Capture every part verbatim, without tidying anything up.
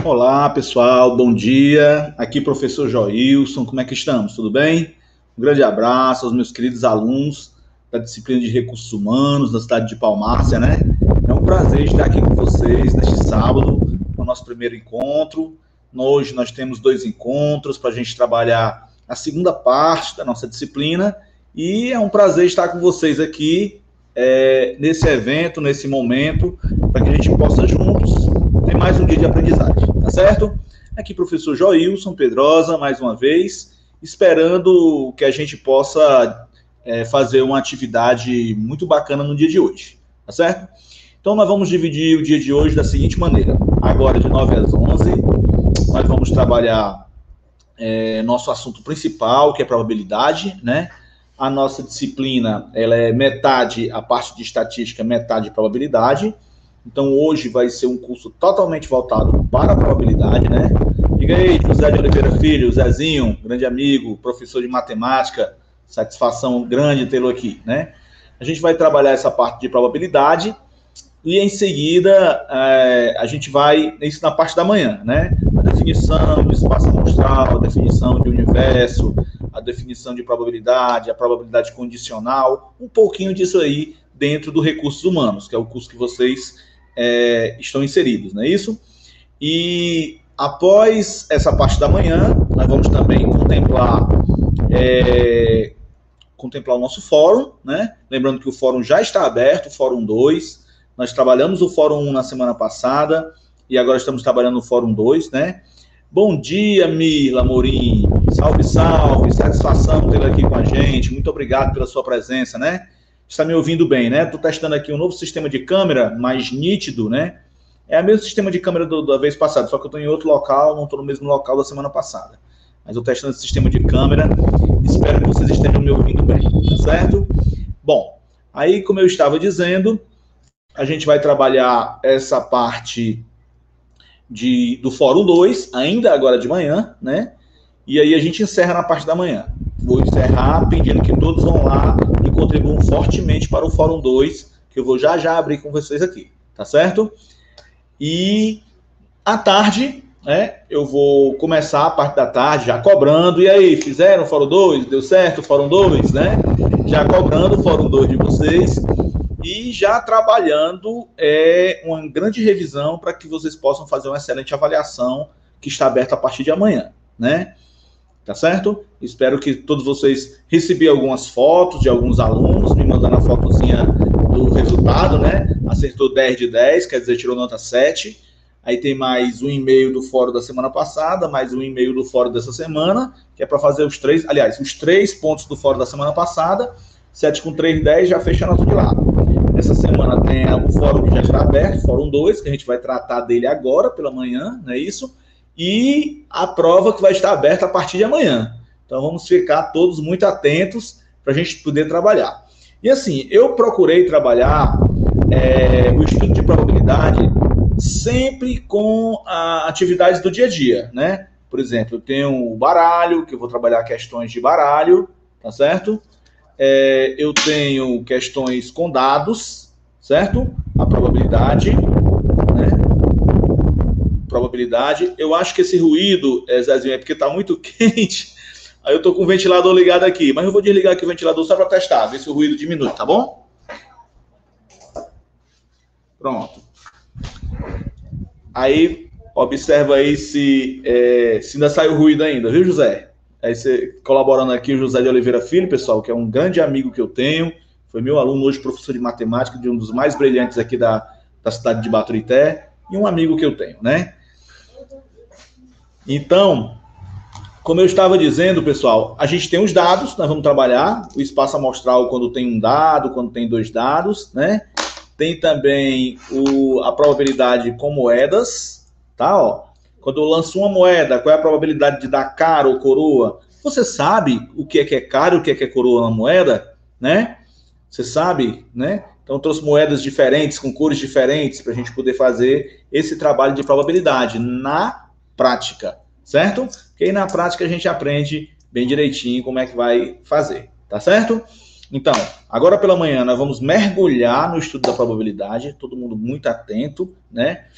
Olá, pessoal, bom dia. Aqui, professor Joilson, como é que estamos? Tudo bem? Um grande abraço aos meus queridos alunos da disciplina de Recursos Humanos da cidade de Palmácia, né? É um prazer estar aqui com vocês neste sábado, no nosso primeiro encontro. Hoje nós temos dois encontros para a gente trabalhar a segunda parte da nossa disciplina e é um prazer estar com vocês aqui é, nesse evento, nesse momento, para que a gente possa juntos ter mais um dia de aprendizagem, tá certo? Aqui, professor Joilson Pedrosa, mais uma vez, esperando que a gente possa é, fazer uma atividade muito bacana no dia de hoje, tá certo? Então, nós vamos dividir o dia de hoje da seguinte maneira. Agora, de nove às onze, nós vamos trabalhar é, nosso assunto principal, que é probabilidade, né? A nossa disciplina, ela é metade a parte de estatística, metade de probabilidade. Então, hoje vai ser um curso totalmente voltado para a probabilidade, né? Diga aí, José de Oliveira Filho, Zezinho, grande amigo, professor de matemática, satisfação grande tê-lo aqui, né? A gente vai trabalhar essa parte de probabilidade e, em seguida, é, a gente vai, isso na parte da manhã, né? A definição de espaço amostral, a definição de universo, a definição de probabilidade, a probabilidade condicional, um pouquinho disso aí dentro do Recursos Humanos, que é o curso que vocês é, estão inseridos, não é isso? E após essa parte da manhã, nós vamos também contemplar, é, contemplar o nosso fórum, né? Lembrando que o fórum já está aberto, o fórum dois. Nós trabalhamos o fórum um na semana passada e agora estamos trabalhando o fórum dois, né? Bom dia, Mirla Morim. Salve, salve. Satisfação tê-la aqui com a gente. Muito obrigado pela sua presença, né? Está me ouvindo bem, né? Estou testando aqui um novo sistema de câmera mais nítido, né? É o mesmo sistema de câmera do, da vez passada, só que eu estou em outro local, não estou no mesmo local da semana passada. Mas eu estou testando esse sistema de câmera, espero que vocês estejam me ouvindo bem, tá certo? Bom, aí, como eu estava dizendo, a gente vai trabalhar essa parte de, do Fórum dois, ainda agora de manhã, né? E aí a gente encerra na parte da manhã. Vou encerrar pedindo que todos vão lá e contribuam fortemente para o Fórum dois, que eu vou já já abrir com vocês aqui, tá certo? E à tarde, né, eu vou começar a parte da tarde já cobrando. E aí, fizeram o Fórum dois? Deu certo o Fórum dois, né? Já cobrando o Fórum dois de vocês e já trabalhando é, uma grande revisão para que vocês possam fazer uma excelente avaliação que está aberta a partir de amanhã, né? Tá certo? Espero que todos vocês recebi algumas fotos de alguns alunos, me mandando a fotozinha do resultado, né? Acertou dez de dez, quer dizer, tirou nota sete. Aí tem mais um e-mail do fórum da semana passada, mais um e-mail do fórum dessa semana, que é para fazer os três, aliás, os três pontos do fórum da semana passada, sete com três, dez, já fecha a nota de lado. Essa semana tem o fórum que já está aberto, fórum dois, que a gente vai tratar dele agora pela manhã, não é isso? E a prova que vai estar aberta a partir de amanhã. Então, vamos ficar todos muito atentos para a gente poder trabalhar. E assim, eu procurei trabalhar é, o estudo de probabilidade sempre com a, atividades do dia a dia, né? Por exemplo, eu tenho o baralho, que eu vou trabalhar questões de baralho, tá certo? É, eu tenho questões com dados, certo? A probabilidade, né? Probabilidade. Eu acho que esse ruído, é, Zezinho, é porque está muito quente. Aí eu estou com o ventilador ligado aqui. Mas eu vou desligar aqui o ventilador só para testar, ver se o ruído diminui, tá bom? Pronto. Aí, observa aí se, é, se ainda saiu ruído ainda, viu, José? Aí você colaborando aqui, o José de Oliveira Filho, pessoal, que é um grande amigo que eu tenho. Foi meu aluno hoje, professor de matemática, de um dos mais brilhantes aqui da, da cidade de Baturité. E um amigo que eu tenho, né? Então, como eu estava dizendo, pessoal, a gente tem os dados, nós vamos trabalhar o espaço amostral quando tem um dado, quando tem dois dados, né? Tem também o, a probabilidade com moedas, tá? Ó, quando eu lanço uma moeda, qual é a probabilidade de dar cara ou coroa? Você sabe o que é que é cara e o que é que é coroa na moeda, né? Você sabe, né? Então, eu trouxe moedas diferentes, com cores diferentes, para a gente poder fazer esse trabalho de probabilidade na prática, certo? Porque aí na prática a gente aprende bem direitinho como é que vai fazer, tá certo? Então, agora pela manhã nós vamos mergulhar no estudo da probabilidade, todo mundo muito atento, né?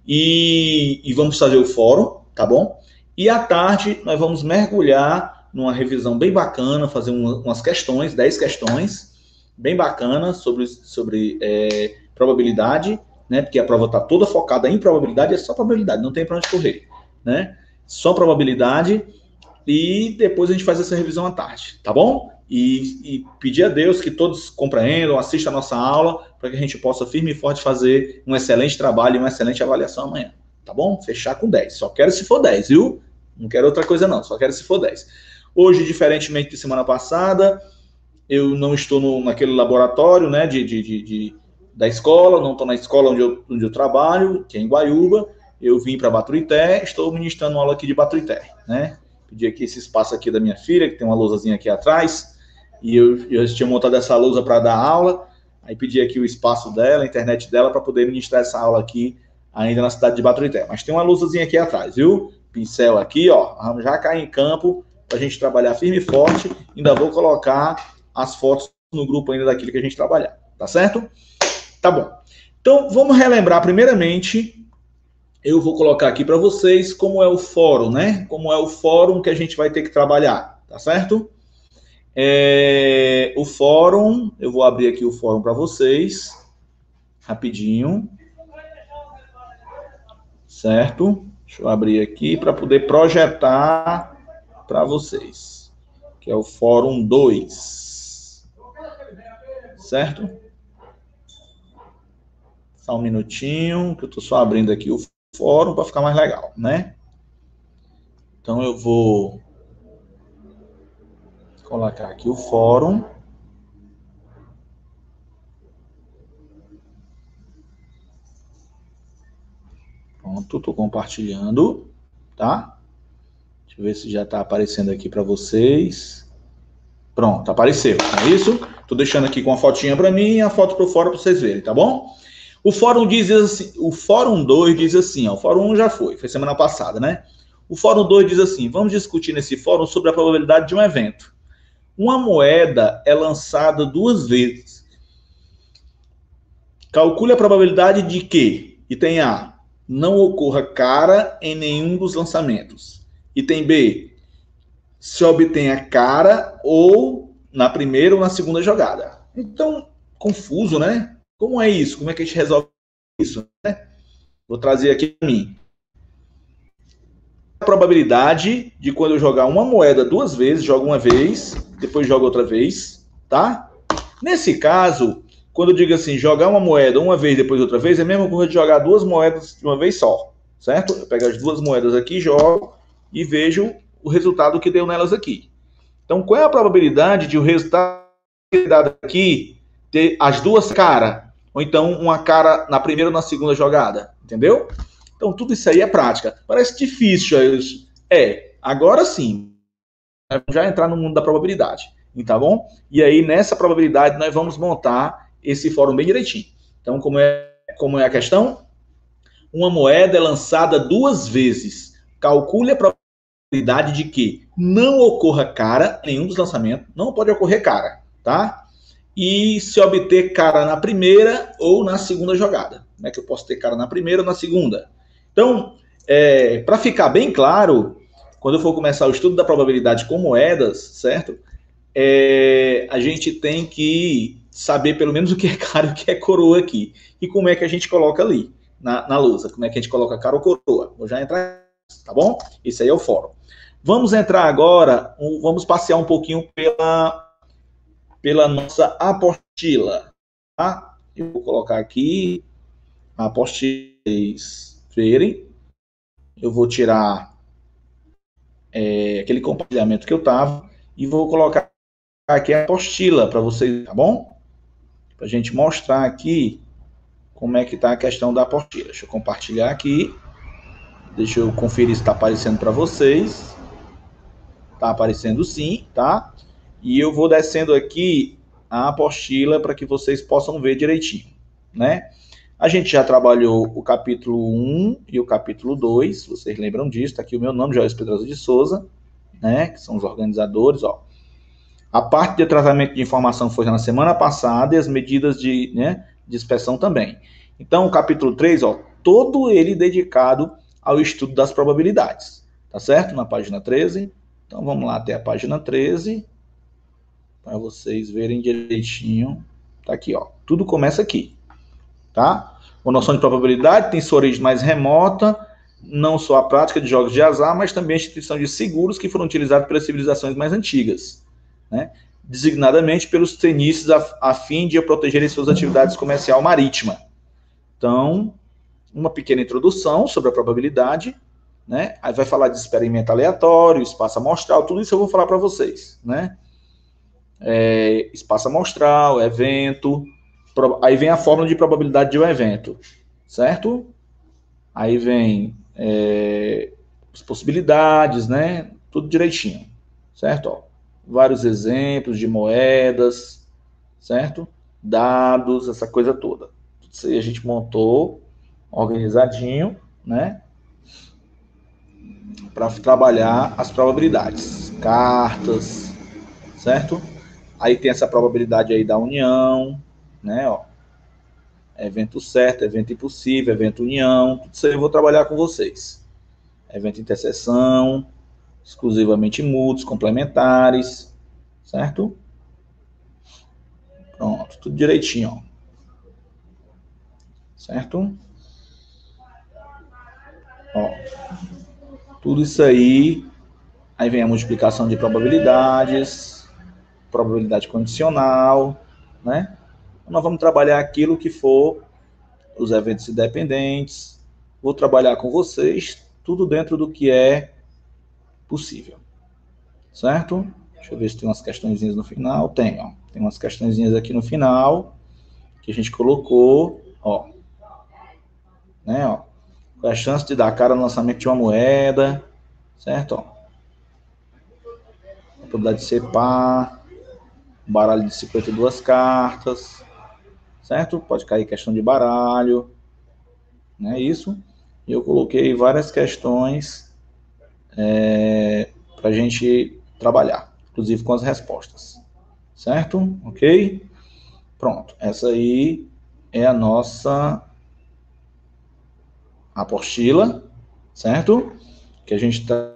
e, e vamos fazer o fórum, tá bom? E à tarde nós vamos mergulhar numa revisão bem bacana, fazer uma, umas questões, dez questões, bem bacanas sobre, sobre é, probabilidade, né? Porque a prova está toda focada em probabilidade, é só probabilidade, não tem para onde correr, né? Só probabilidade, e depois a gente faz essa revisão à tarde, tá bom? E, e pedir a Deus que todos compreendam, assistam a nossa aula, para que a gente possa firme e forte fazer um excelente trabalho e uma excelente avaliação amanhã, tá bom? Fechar com dez, só quero se for dez, viu? Não quero outra coisa não, só quero se for dez. Hoje, diferentemente de semana passada, eu não estou no, naquele laboratório, né, de, de, de, de, da escola, não estou na escola onde eu, onde eu trabalho, que é em Guaiúba. Eu vim para Baturité, estou ministrando uma aula aqui de Baturité, né? Pedi aqui esse espaço aqui da minha filha, que tem uma lousazinha aqui atrás, e eu, eu tinha montado essa lousa para dar aula, aí pedi aqui o espaço dela, a internet dela, para poder ministrar essa aula aqui, ainda na cidade de Baturité. Mas tem uma lousazinha aqui atrás, viu? Pincel aqui, ó, vamos já cair em campo, para a gente trabalhar firme e forte. Ainda vou colocar as fotos no grupo ainda daquilo que a gente trabalhar, tá certo? Tá bom. Então, vamos relembrar primeiramente. Eu vou colocar aqui para vocês como é o fórum, né? Como é o fórum que a gente vai ter que trabalhar, tá certo? É, o fórum, eu vou abrir aqui o fórum para vocês, rapidinho. Certo? Deixa eu abrir aqui para poder projetar para vocês, que é o fórum dois. Certo? Só um minutinho, que eu estou só abrindo aqui o fórum para ficar mais legal, né? Então eu vou colocar aqui o fórum. Pronto, estou compartilhando, tá? Deixa eu ver se já está aparecendo aqui para vocês. Pronto, apareceu, não é isso? Estou deixando aqui com a fotinha para mim e a foto para o fórum para vocês verem, tá bom? O fórum diz assim, o fórum dois diz assim, ó, o fórum um já foi, foi semana passada, né? O fórum dois diz assim, vamos discutir nesse fórum sobre a probabilidade de um evento. Uma moeda é lançada duas vezes. Calcule a probabilidade de que, item A, não ocorra cara em nenhum dos lançamentos. Item B, se obtenha cara ou na primeira ou na segunda jogada. Então, confuso, né? Como é isso? Como é que a gente resolve isso? Né? Vou trazer aqui para mim. A probabilidade de quando eu jogar uma moeda duas vezes, jogo uma vez, depois jogo outra vez, tá? Nesse caso, quando eu digo assim, jogar uma moeda uma vez, depois outra vez, é a mesma coisa de jogar duas moedas de uma vez só, certo? Eu pego as duas moedas aqui, jogo e vejo o resultado que deu nelas aqui. Então, qual é a probabilidade de o resultado dado aqui ter as duas caras? Ou então uma cara na primeira ou na segunda jogada, entendeu? Então, tudo isso aí é prática. Parece difícil, isso. É, agora sim, vamos já entrar no mundo da probabilidade, tá bom? E aí, nessa probabilidade, nós vamos montar esse fórum bem direitinho. Então, como é, como é a questão? Uma moeda é lançada duas vezes. Calcule a probabilidade de que não ocorra cara em nenhum dos lançamentos. Não pode ocorrer cara, tá? E se obter cara na primeira ou na segunda jogada. Como é que eu posso ter cara na primeira ou na segunda? Então, é, para ficar bem claro, quando eu for começar o estudo da probabilidade com moedas, certo? É, a gente tem que saber pelo menos o que é cara e o que é coroa aqui. E como é que a gente coloca ali, na, na lousa. Como é que a gente coloca cara ou coroa. Vou já entrar, tá bom? Esse aí é o fórum. Vamos entrar agora, um, vamos passear um pouquinho pela... pela nossa apostila, tá? Eu vou colocar aqui a apostila para vocês verem. Eu vou tirar é, aquele compartilhamento que eu tava e vou colocar aqui a apostila para vocês, tá bom? Para a gente mostrar aqui como é que tá a questão da apostila. Deixa eu compartilhar aqui. Deixa eu conferir se está aparecendo para vocês. Tá aparecendo sim, tá? E eu vou descendo aqui a apostila para que vocês possam ver direitinho, né? A gente já trabalhou o capítulo um e o capítulo dois, vocês lembram disso, tá aqui o meu nome, Joyce Pedrosa de Souza, né? Que são os organizadores, ó. A parte de tratamento de informação foi na semana passada e as medidas de, né, de inspeção também. Então, o capítulo três, ó, todo ele dedicado ao estudo das probabilidades, tá certo? Na página treze. Então, vamos lá até a página treze, para vocês verem direitinho. Tá aqui, ó. Tudo começa aqui, tá? A noção de probabilidade tem sua origem mais remota, não só a prática de jogos de azar, mas também a instituição de seguros que foram utilizados pelas civilizações mais antigas, né? Designadamente pelos tenistas a, a fim de protegerem suas atividades comercial marítima. Então, uma pequena introdução sobre a probabilidade, né? Aí vai falar de experimento aleatório, espaço amostral, tudo isso eu vou falar para vocês, né? É, espaço amostral, evento, pro, aí vem a fórmula de probabilidade de um evento, certo? Aí vem é, as possibilidades, né? Tudo direitinho, certo? Ó, vários exemplos de moedas, certo? Dados, essa coisa toda. Isso aí a gente montou organizadinho, né? Para trabalhar as probabilidades, cartas, certo? Aí tem essa probabilidade aí da união, né? Ó, evento certo, evento impossível, evento união, tudo isso aí eu vou trabalhar com vocês. Evento interseção, exclusivamente mútuos, complementares, certo? Pronto, tudo direitinho, ó. Certo? Ó, tudo isso aí, aí vem a multiplicação de probabilidades, probabilidade condicional, né? Nós vamos trabalhar aquilo que for os eventos independentes. Vou trabalhar com vocês, tudo dentro do que é possível. Certo? Deixa eu ver se tem umas questõezinhas no final. Tem, ó. Tem umas questõezinhas aqui no final que a gente colocou, ó. Né, ó. Qual é a chance de dar cara no lançamento de uma moeda, certo? Ó. A probabilidade de ser par, um baralho de cinquenta e duas cartas, certo? Pode cair questão de baralho, não é isso? E eu coloquei várias questões é, para a gente trabalhar, inclusive com as respostas, certo? Ok? Pronto, essa aí é a nossa apostila, certo? Que a gente está...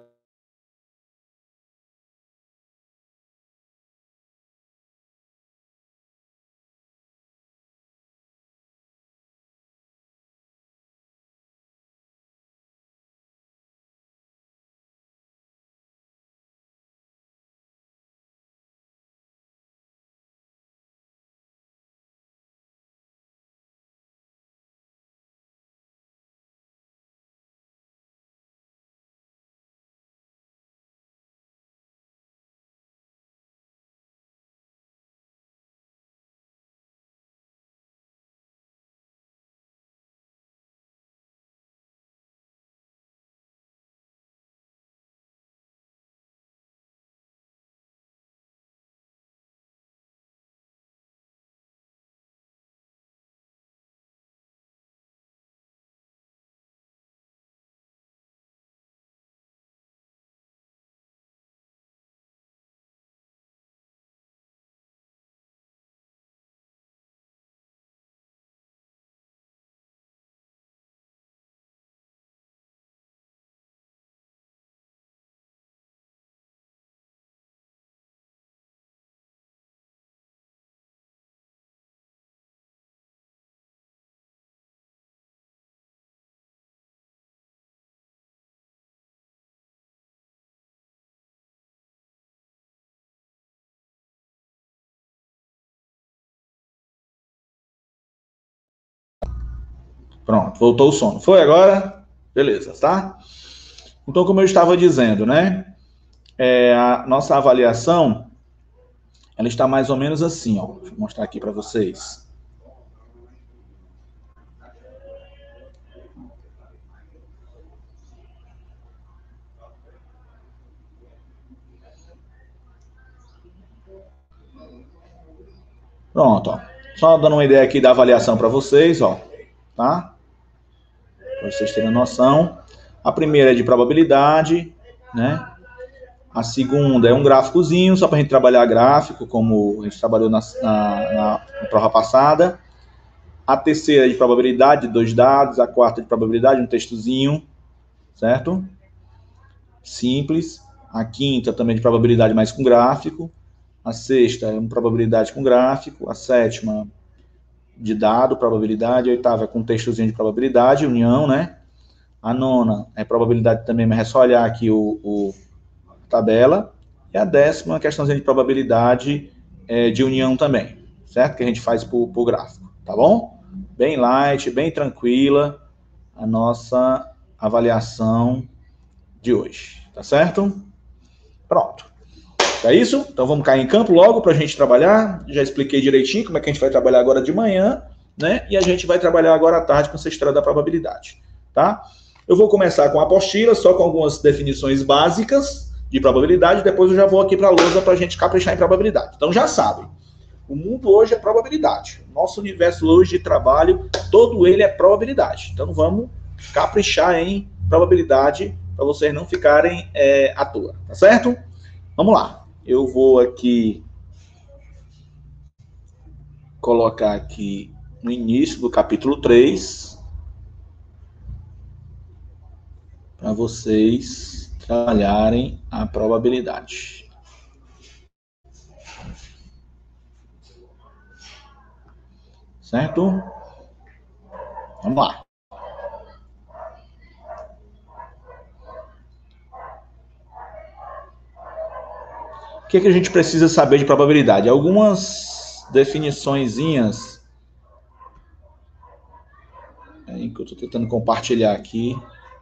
Pronto, voltou o sono. Foi agora? Beleza, tá? Então, como eu estava dizendo, né? É, a nossa avaliação, ela está mais ou menos assim, ó. Deixa eu mostrar aqui para vocês. Pronto, ó. Só dando uma ideia aqui da avaliação para vocês, ó. Tá? Para vocês terem noção. A primeira é de probabilidade, né? A segunda é um gráficozinho, só para a gente trabalhar gráfico, como a gente trabalhou na, na, na prova passada. A terceira é de probabilidade, dois dados. A quarta é de probabilidade, um textozinho, certo? Simples. A quinta também de probabilidade, mas com gráfico. A sexta é uma probabilidade com gráfico. A sétima de dado, probabilidade. A oitava é com textozinho de probabilidade, união, né? A nona é probabilidade também, mas é só olhar aqui o, o tabela. E a décima é uma questãozinha de probabilidade é, de união também, certo? Que a gente faz por, por gráfico, tá bom? Bem light, bem tranquila a nossa avaliação de hoje, tá certo? Pronto. É isso? Então vamos cair em campo logo para a gente trabalhar. Já expliquei direitinho como é que a gente vai trabalhar agora de manhã, né? E a gente vai trabalhar agora à tarde com essa história da probabilidade, tá? Eu vou começar com a apostila, só com algumas definições básicas de probabilidade, depois eu já vou aqui para a lousa para a gente caprichar em probabilidade. Então já sabem, o mundo hoje é probabilidade. Nosso universo hoje de trabalho, todo ele é probabilidade. Então vamos caprichar em probabilidade para vocês não ficarem é, à toa, tá certo? Vamos lá. Eu vou aqui colocar aqui no início do capítulo três para vocês trabalharem a probabilidade. Certo? Vamos lá. O que, é que a gente precisa saber de probabilidade? Algumas definiçõezinhas é, que eu estou tentando compartilhar aqui.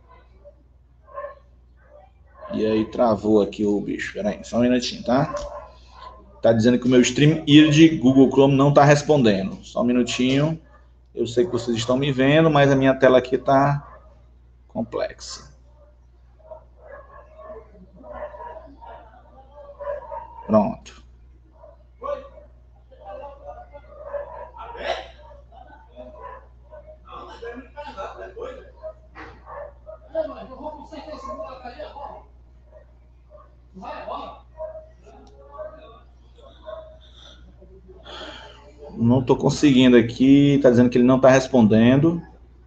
E aí travou aqui o bicho. Pera aí, só um minutinho, tá? Tá dizendo que o meu Stream de Google Chrome não está respondendo. Só um minutinho. Eu sei que vocês estão me vendo, mas a minha tela aqui está complexa. Pronto. Não estou conseguindo aqui. Está dizendo que ele não está respondendo.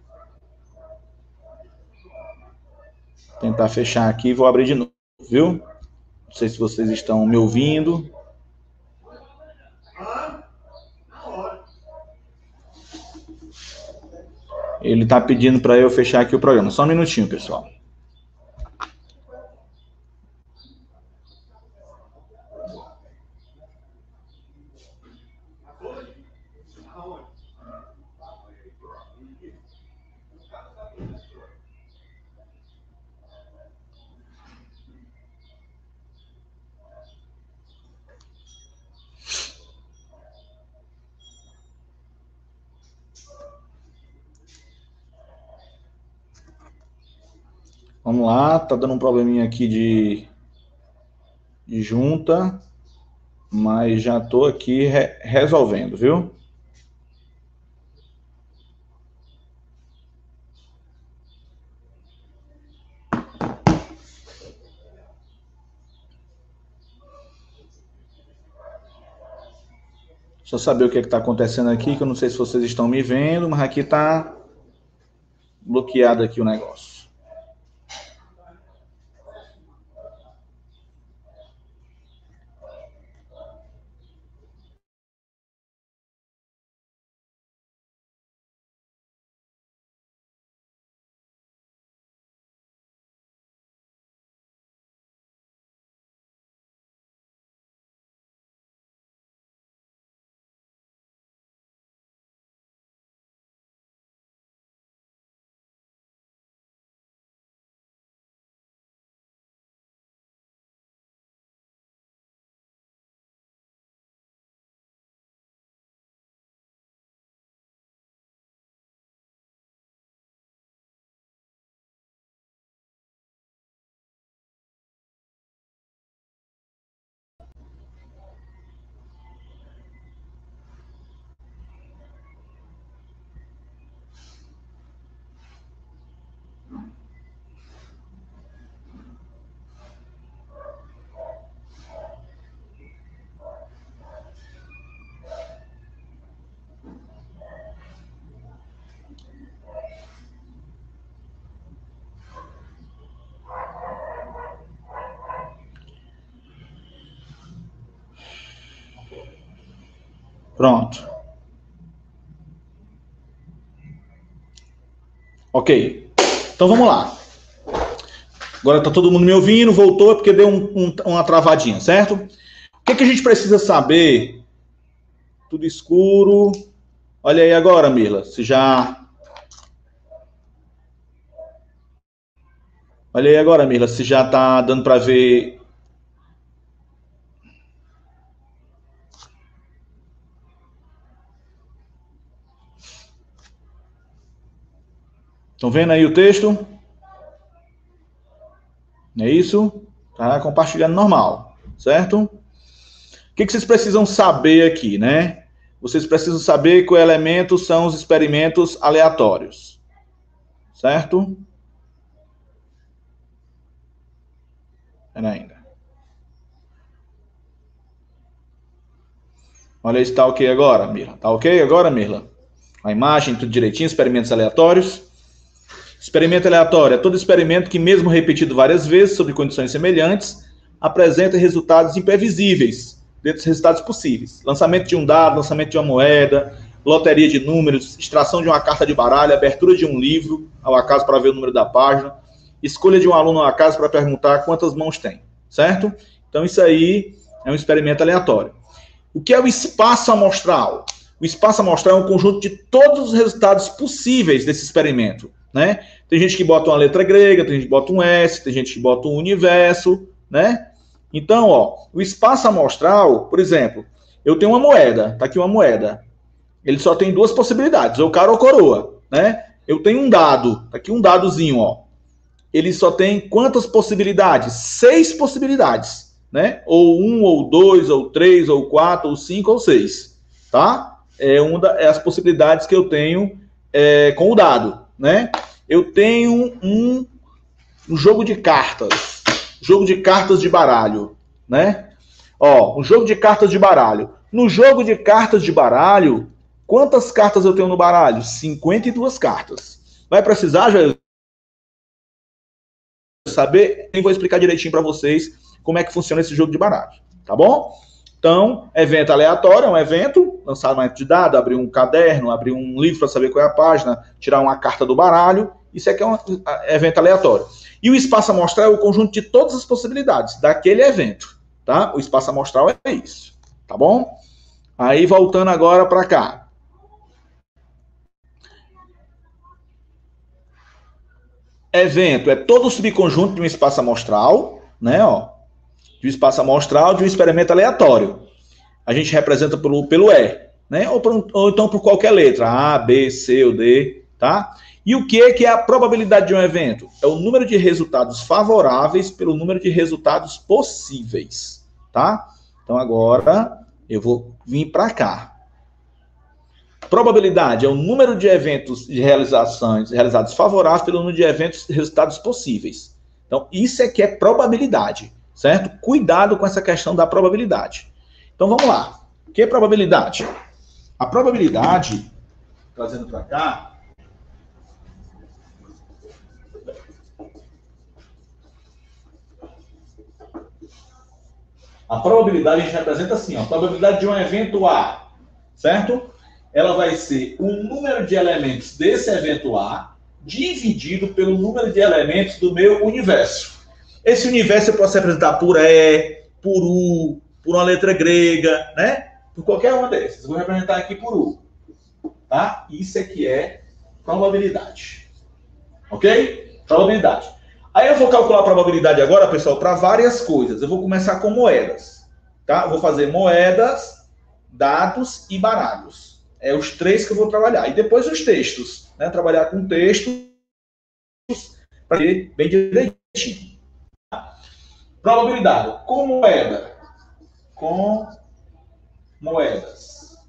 Vou tentar fechar aqui e vou abrir de novo, viu? Não sei se vocês estão me ouvindo. Ele está pedindo para eu fechar aqui o programa. Só um minutinho, pessoal. Vamos lá, tá dando um probleminha aqui de, de junta, mas já tô aqui re resolvendo, viu? Só saber o que está acontecendo aqui, que eu não sei se vocês estão me vendo, mas aqui tá bloqueado aqui o negócio. Pronto. Ok. Então vamos lá. Agora está todo mundo me ouvindo, voltou, é porque deu um, um, uma travadinha, certo? O que, que a gente precisa saber? Tudo escuro. Olha aí agora, Mila, se já... Olha aí agora, Mila, se já está dando para ver... Estão vendo aí o texto? É isso? Tá compartilhando normal, certo? O que, que vocês precisam saber aqui, né? Vocês precisam saber que o elemento são os experimentos aleatórios, certo? Pera ainda. Olha aí se tá ok agora, Mirla. Tá ok agora, Mirla? A imagem, tudo direitinho, experimentos aleatórios. Experimento aleatório é todo experimento que, mesmo repetido várias vezes, sob condições semelhantes, apresenta resultados imprevisíveis, dentro dos resultados possíveis. Lançamento de um dado, lançamento de uma moeda, loteria de números, extração de uma carta de baralho, abertura de um livro, ao acaso para ver o número da página, escolha de um aluno ao acaso para perguntar quantas mãos tem, certo? Então isso aí é um experimento aleatório. O que é o espaço amostral? O espaço amostral é um conjunto de todos os resultados possíveis desse experimento, né? Tem gente que bota uma letra grega, tem gente que bota um S, tem gente que bota um universo, né? Então, ó, o espaço amostral, por exemplo, eu tenho uma moeda, tá aqui uma moeda. Ele só tem duas possibilidades, ou cara ou coroa, né? Eu tenho um dado, tá aqui um dadozinho, ó. Ele só tem quantas possibilidades? Seis possibilidades, né? Ou um, ou dois, ou três, ou quatro, ou cinco, ou seis, tá? É uma das é as possibilidades que eu tenho é, com o dado, né? Eu tenho um, um jogo de cartas, jogo de cartas de baralho, né? Ó, um jogo de cartas de baralho. No jogo de cartas de baralho, quantas cartas eu tenho no baralho? cinquenta e duas cartas. Vai precisar, já saber? Eu vou explicar direitinho para vocês como é que funciona esse jogo de baralho, tá bom? Então, evento aleatório é um evento, lançamento de dado, abrir um caderno, abrir um livro para saber qual é a página, tirar uma carta do baralho, isso aqui é um evento aleatório. E o espaço amostral é o conjunto de todas as possibilidades daquele evento, tá? O espaço amostral é isso, tá bom? Aí, voltando agora para cá. Evento é todo o subconjunto de um espaço amostral, né, ó, de um espaço amostral de um experimento aleatório. A gente representa pelo, pelo E, né? Ou, por, ou então por qualquer letra, A, B, C ou D, tá? E o que é, que é a probabilidade de um evento? É o número de resultados favoráveis pelo número de resultados possíveis, tá? Então agora eu vou vir para cá. Probabilidade é o número de eventos de realizações realizados favoráveis pelo número de eventos resultados possíveis. Então isso é que é probabilidade, certo? Cuidado com essa questão da probabilidade. Então vamos lá. O que é probabilidade? A probabilidade, trazendo para cá, a probabilidade a gente representa assim, ó, a probabilidade de um evento A, certo? Ela vai ser o número de elementos desse evento A dividido pelo número de elementos do meu universo. Esse universo eu posso representar por E, por U, por uma letra grega, né? Por qualquer uma dessas. Eu vou representar aqui por U, tá? Isso aqui é probabilidade, ok? Probabilidade. Aí eu vou calcular a probabilidade agora, pessoal, para várias coisas. Eu vou começar com moedas, tá? Eu vou fazer moedas, dados e baralhos. É os três que eu vou trabalhar. E depois os textos, né? Trabalhar com textos para ver bem direitinho. Probabilidade. Com moeda. Com moedas.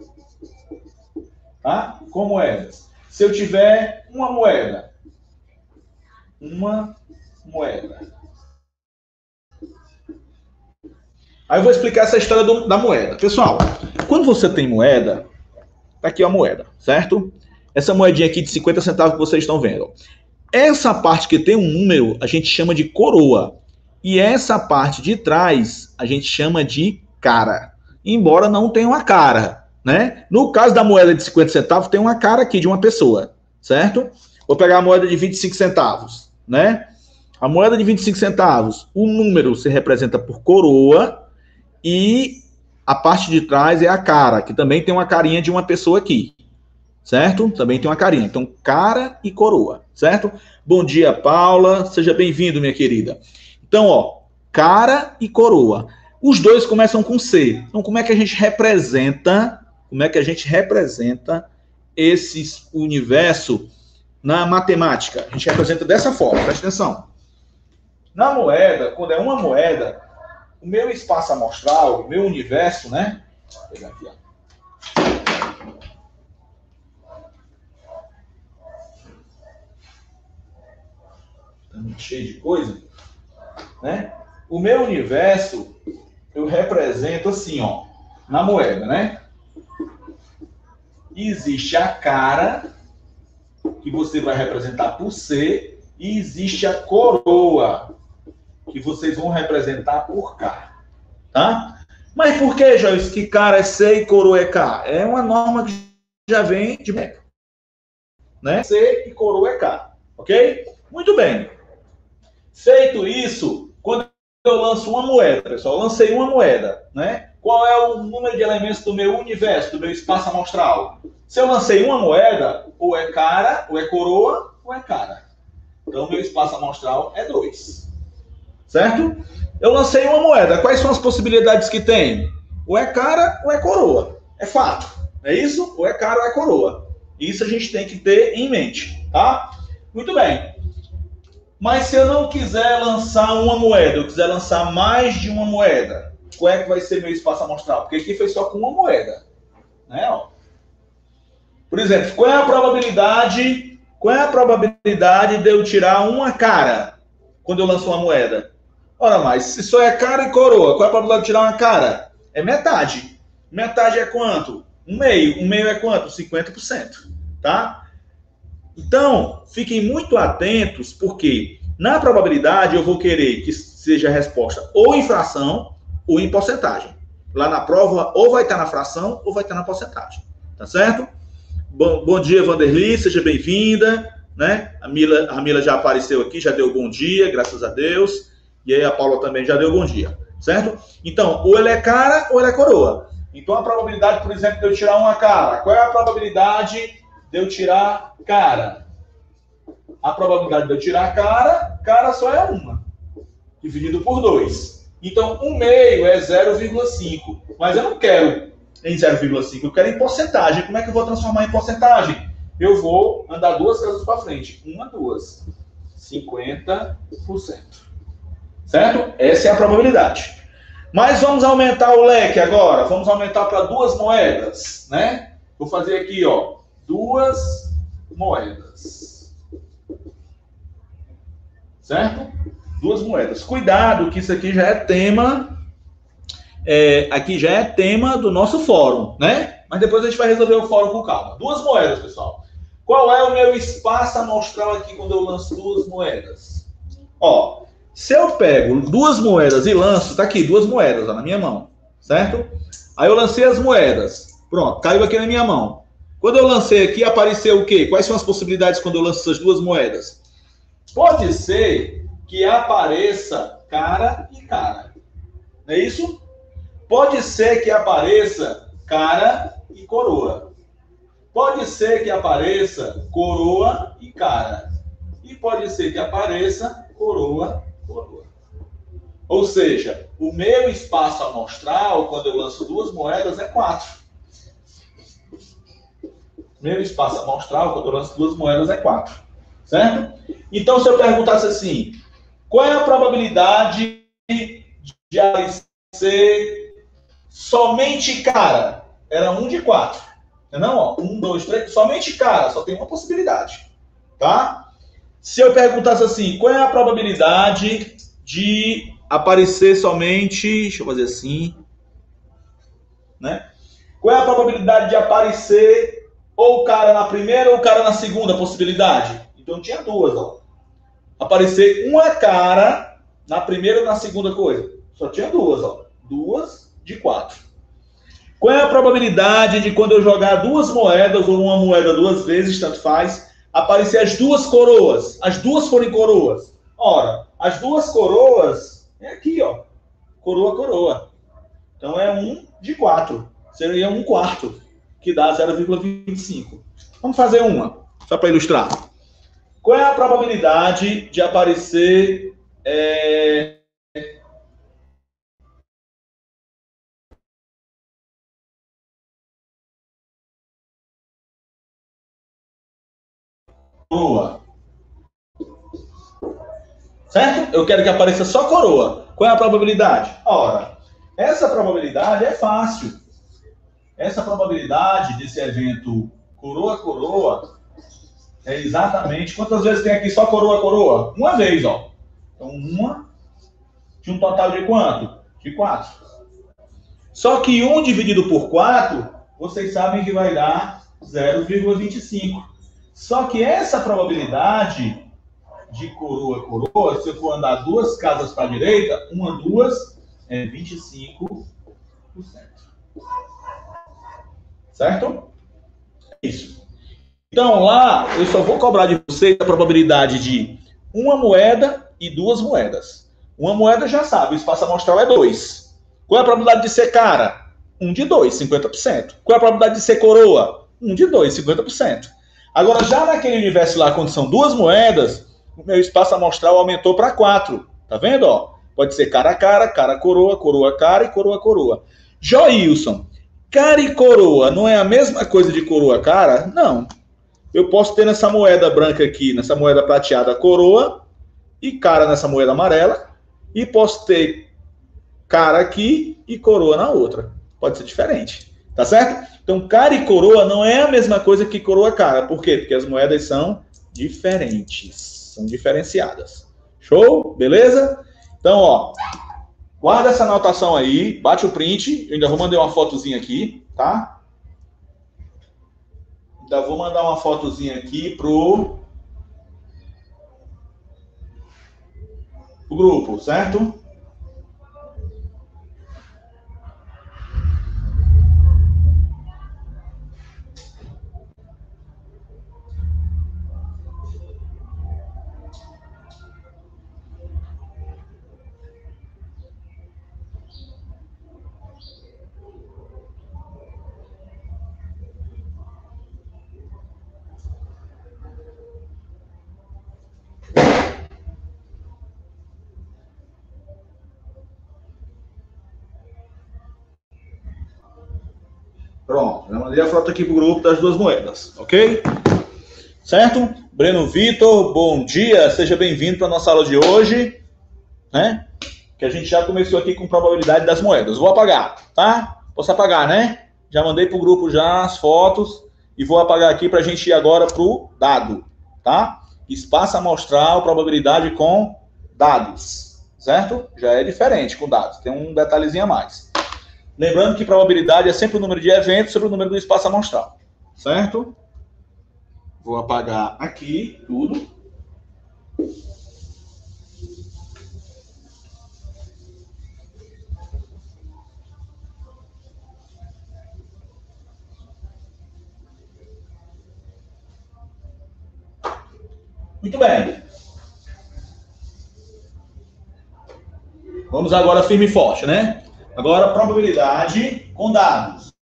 Tá? Com moedas. Se eu tiver uma moeda. Uma moeda. Aí eu vou explicar essa história do, da moeda. Pessoal, quando você tem moeda, tá aqui a moeda, certo? Essa moedinha aqui de cinquenta centavos que vocês estão vendo. Essa parte que tem um número, a gente chama de coroa. E essa parte de trás, a gente chama de cara. Embora não tenha uma cara, né? No caso da moeda de cinquenta centavos, tem uma cara aqui de uma pessoa, certo? Vou pegar a moeda de vinte e cinco centavos, né? A moeda de vinte e cinco centavos, o número se representa por coroa e a parte de trás é a cara, que também tem uma carinha de uma pessoa aqui, certo? Também tem uma carinha. Então, cara e coroa, certo? Bom dia, Paula. Seja bem-vindo, minha querida. Então, ó, cara e coroa. Os dois começam com C. Então, como é que a gente representa, como é que a gente representa esse universo na matemática? A gente representa dessa forma, presta atenção. Na moeda, quando é uma moeda, o meu espaço amostral, o meu universo, né? Vou pegar aqui, ó. Tá muito cheio de coisa, né? O meu universo, eu represento assim, ó, na moeda, né? Existe a cara, que você vai representar por C, e existe a coroa, que vocês vão representar por K, tá? Mas por que, Joyce, que cara é C e coroa é K? É uma norma que já vem de Meca, né? C e coroa é K, ok? Muito bem. Feito isso, quando eu lanço uma moeda, pessoal, eu lancei uma moeda, né? Qual é o número de elementos do meu universo, do meu espaço amostral? Se eu lancei uma moeda, ou é cara, ou é coroa, ou é cara. Então, meu espaço amostral é dois. Certo? Eu lancei uma moeda. Quais são as possibilidades que tem? Ou é cara, ou é coroa. É fato. É isso? Ou é cara, ou é coroa. Isso a gente tem que ter em mente, tá? Muito bem. Mas se eu não quiser lançar uma moeda, eu quiser lançar mais de uma moeda, qual é que vai ser meu espaço amostral? Porque aqui foi só com uma moeda, né? Ó. Por exemplo, qual é a probabilidade, qual é a probabilidade de eu tirar uma cara quando eu lanço uma moeda? Ora mais, se só é cara e coroa, qual é a probabilidade de tirar uma cara? É metade. Metade é quanto? Um meio. Um meio é quanto? cinquenta por cento, tá? Então, fiquem muito atentos, porque na probabilidade eu vou querer que seja a resposta ou em fração ou em porcentagem. Lá na prova, ou vai estar na fração ou vai estar na porcentagem. Tá certo? Bom, bom dia, Vanderly, seja bem-vinda. Né? A Mila, a Mila já apareceu aqui, já deu bom dia, graças a Deus. E aí a Paula também já deu bom dia. Certo? Então, ou ele é cara ou ele é coroa. Então, a probabilidade, por exemplo, de eu tirar uma cara. Qual é a probabilidade de eu tirar cara? A probabilidade de eu tirar cara, cara só é uma, dividido por dois. Então, um meio é zero vírgula cinco. Mas eu não quero em zero vírgula cinco, eu quero em porcentagem. Como é que eu vou transformar em porcentagem? Eu vou andar duas casas para frente. Uma, duas. cinquenta por cento. Certo? Essa é a probabilidade. Mas vamos aumentar o leque agora. Vamos aumentar para duas moedas, né? Vou fazer aqui, ó. Duas moedas. Certo? Duas moedas. Cuidado que isso aqui já é tema... É, aqui já é tema do nosso fórum, né? Mas depois a gente vai resolver o fórum com calma. Duas moedas, pessoal. Qual é o meu espaço amostral aqui quando eu lanço duas moedas? Ó, se eu pego duas moedas e lanço... Tá aqui, duas moedas, ó, na minha mão. Certo? Aí eu lancei as moedas. Pronto, caiu aqui na minha mão. Quando eu lancei aqui, apareceu o quê? Quais são as possibilidades quando eu lanço essas duas moedas? Pode ser que apareça cara e cara. Não é isso? Pode ser que apareça cara e coroa. Pode ser que apareça coroa e cara. E pode ser que apareça coroa, coroa. Ou seja, o meu espaço amostral, quando eu lanço duas moedas, é quatro. Meu espaço amostral, quando eu lanço duas moedas, é quatro. Certo? Então, se eu perguntasse assim, qual é a probabilidade de aparecer somente cara? Era um de quatro. Não, ó, um, dois, três, somente cara, só tem uma possibilidade. Tá? Se eu perguntasse assim, qual é a probabilidade de aparecer somente, deixa eu fazer assim, né? Qual é a probabilidade de aparecer ou cara na primeira ou cara na segunda possibilidade? Então tinha duas, ó. Aparecer uma cara na primeira ou na segunda coisa. Só tinha duas, ó. Duas de quatro. Qual é a probabilidade de quando eu jogar duas moedas ou uma moeda duas vezes, tanto faz, aparecer as duas coroas? As duas forem coroas. Ora, as duas coroas é aqui, ó. Coroa, coroa. Então é um de quatro. Seria um quarto, que dá zero vírgula vinte e cinco. Vamos fazer uma, só para ilustrar. Qual é a probabilidade de aparecer... É... coroa? Certo? Eu quero que apareça só coroa. Qual é a probabilidade? Ora, essa probabilidade é fácil. Essa probabilidade desse evento coroa-coroa é exatamente... Quantas vezes tem aqui só coroa-coroa? Uma vez, ó. Então, uma de um total de quanto? De quatro. Só que um dividido por quatro, vocês sabem que vai dar zero vírgula vinte e cinco. Só que essa probabilidade de coroa-coroa, se eu for andar duas casas para a direita, uma, duas, é vinte e cinco por cento. Certo? Isso. Então, lá, eu só vou cobrar de vocês a probabilidade de uma moeda e duas moedas. Uma moeda já sabe, o espaço amostral é dois. Qual é a probabilidade de ser cara? um de dois, cinquenta por cento. Qual é a probabilidade de ser coroa? um de dois, cinquenta por cento. Agora, já naquele universo lá, quando são duas moedas, o meu espaço amostral aumentou para quatro. Tá vendo? Ó? Pode ser cara a cara, cara coroa, coroa cara e coroa coroa. Joilson, cara e coroa não é a mesma coisa de coroa cara? Não. Eu posso ter nessa moeda branca aqui, nessa moeda prateada, coroa, e cara nessa moeda amarela, e posso ter cara aqui e coroa na outra. Pode ser diferente. Tá certo? Então, cara e coroa não é a mesma coisa que coroa cara. Por quê? Porque as moedas são diferentes. São diferenciadas. Show? Beleza? Então, ó, guarda essa anotação aí, bate o print. Eu ainda vou mandar uma fotozinha aqui, tá? Ainda vou mandar uma fotozinha aqui pro, pro grupo, certo? Pronto, já mandei a foto aqui pro grupo das duas moedas, ok? Certo? Breno Vitor, bom dia, seja bem-vindo para a nossa aula de hoje, né? Que a gente já começou aqui com probabilidade das moedas. Vou apagar, tá? Posso apagar, né? Já mandei pro grupo já as fotos e vou apagar aqui para a gente ir agora pro dado, tá? Espaço amostral, probabilidade com dados, certo? Já é diferente com dados, tem um detalhezinho a mais. Lembrando que probabilidade é sempre o número de eventos sobre o número do espaço amostral, certo? Vou apagar aqui tudo. Muito bem. Vamos agora firme e forte, né? Agora, probabilidade com dados.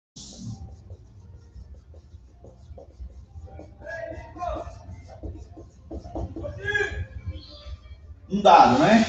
Um dado, né?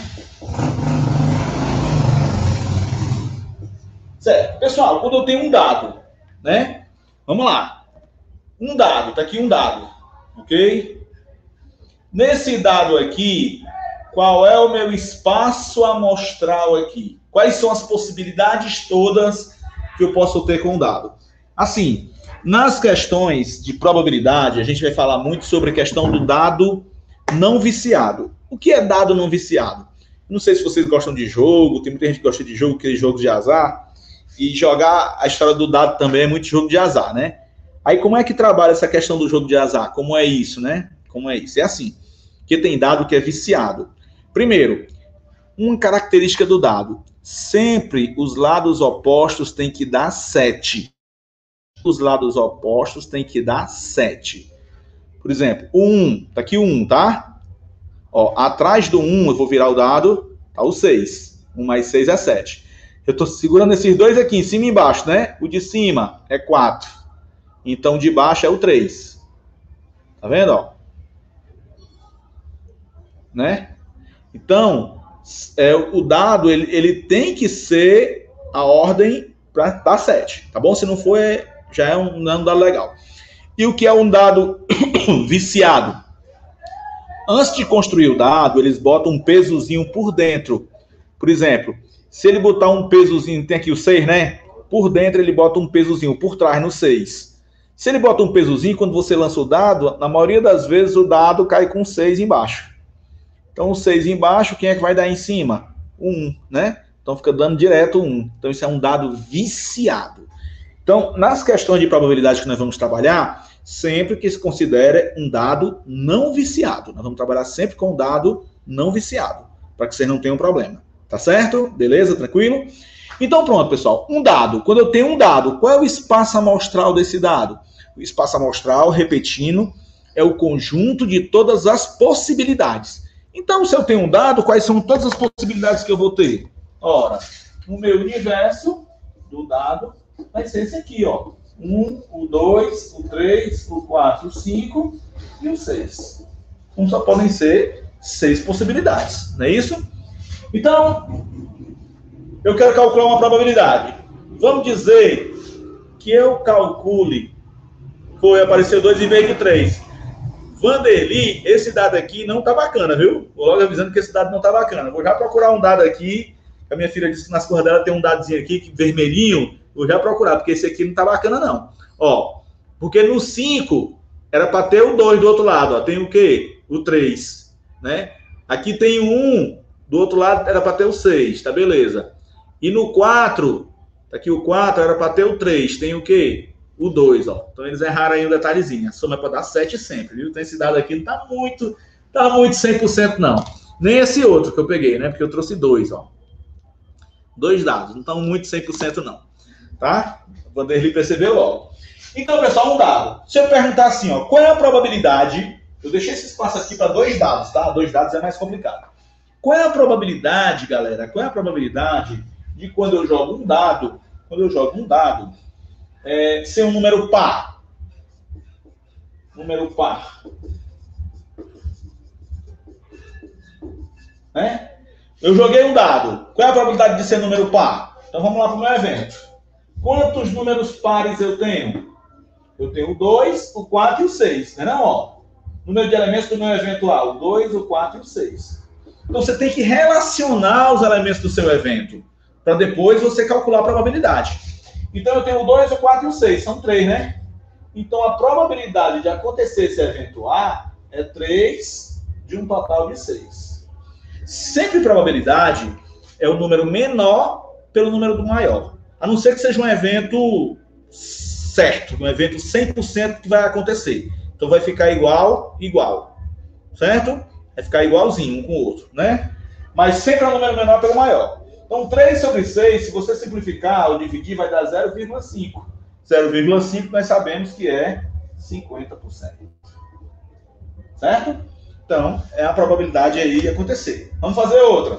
Certo. Pessoal, quando eu tenho um dado, né? Vamos lá. Um dado, tá aqui um dado, ok? Nesse dado aqui, qual é o meu espaço amostral aqui? Quais são as possibilidades todas que eu posso ter com o dado? Assim, nas questões de probabilidade, a gente vai falar muito sobre a questão do dado não viciado. O que é dado não viciado? Não sei se vocês gostam de jogo, tem muita gente que gosta de jogo, aquele jogo de azar, e jogar a história do dado também é muito jogo de azar, né? Aí como é que trabalha essa questão do jogo de azar? Como é isso, né? Como é isso? É assim, que tem dado que é viciado. Primeiro, uma característica do dado. sempre os lados opostos têm que dar sete. Os lados opostos têm que dar sete. Por exemplo, o um, tá aqui o um, tá? Ó, atrás do um, eu vou virar o dado, tá o seis. um mais seis é sete. Eu tô segurando esses dois aqui, em cima e embaixo, né? O de cima é quatro. Então, o de baixo é o três. Tá vendo, ó? Né? Então, é, o dado, ele, ele tem que ser a ordem para dar sete, tá bom? Se não for, é, já é um, não é um dado legal. E o que é um dado viciado? Antes de construir o dado, eles botam um pesozinho por dentro. Por exemplo, se ele botar um pesozinho, tem aqui o seis, né? Por dentro ele bota um pesozinho, por trás no seis. Se ele bota um pesozinho, quando você lança o dado, na maioria das vezes o dado cai com seis embaixo. Então o seis embaixo, quem é que vai dar em cima? um, né? Então fica dando direto um. Então isso é um dado viciado. Então, nas questões de probabilidade que nós vamos trabalhar, sempre que se considere um dado não viciado. Nós vamos trabalhar sempre com um dado não viciado, para que vocês não tenham problema. Tá certo? Beleza? Tranquilo? Então pronto, pessoal. Um dado. Quando eu tenho um dado, qual é o espaço amostral desse dado? O espaço amostral, repetindo, é o conjunto de todas as possibilidades. Então, se eu tenho um dado, quais são todas as possibilidades que eu vou ter? Ora, no meu universo do dado vai ser esse aqui, ó. um, o dois, o três, o quatro, o cinco e o seis. Então, só podem ser seis possibilidades, não é isso? Então, eu quero calcular uma probabilidade. Vamos dizer que eu calcule, foi, apareceu dois em vez de três. Vanderly, esse dado aqui não tá bacana, viu? Vou logo avisando que esse dado não tá bacana. Vou já procurar um dado aqui. A minha filha disse que nas cores dela tem um dadozinho aqui, que vermelhinho. Vou já procurar, porque esse aqui não tá bacana, não. Ó, porque no cinco era para ter o dois do outro lado. Ó, tem o quê? O três, né? Aqui tem o um, do outro lado era para ter o seis, tá beleza. E no quatro, aqui o quatro era para ter o três, tem o quê? O dois, ó. Então eles erraram aí um detalhezinho. A soma é para dar sete sempre, viu? Então esse dado aqui não tá muito, tá muito cem por cento não. Nem esse outro que eu peguei, né? Porque eu trouxe dois, ó. Dois dados, não estão muito cem por cento não. Tá? O Vanderly percebeu logo. Então, pessoal, um dado. Se eu perguntar assim, ó, qual é a probabilidade... Eu deixei esse espaço aqui para dois dados, tá? Dois dados é mais complicado. Qual é a probabilidade, galera? Qual é a probabilidade de quando eu jogo um dado, quando eu jogo um dado, é, ser um número par? Número par. Né? Eu joguei um dado. Qual é a probabilidade de ser número par? Então vamos lá para o meu evento. Quantos números pares eu tenho? Eu tenho o dois, o quatro e o seis. Não é não, ó? Número de elementos do meu evento lá, o dois, o quatro e o seis. Então você tem que relacionar os elementos do seu evento, para depois você calcular a probabilidade. Então eu tenho o dois, o quatro e o seis, são três, né? Então a probabilidade de acontecer esse evento A é três de um total de seis. Sempre probabilidade é o número menor pelo número do maior. A não ser que seja um evento certo, um evento cem por cento que vai acontecer. Então vai ficar igual, igual. Certo? Vai ficar igualzinho um com o outro, né? Mas sempre é um número menor pelo maior. Então três sobre seis, se você simplificar ou dividir, vai dar zero vírgula cinco. zero vírgula cinco nós sabemos que é cinquenta por cento. Certo? Então, é a probabilidade aí de acontecer. Vamos fazer outra.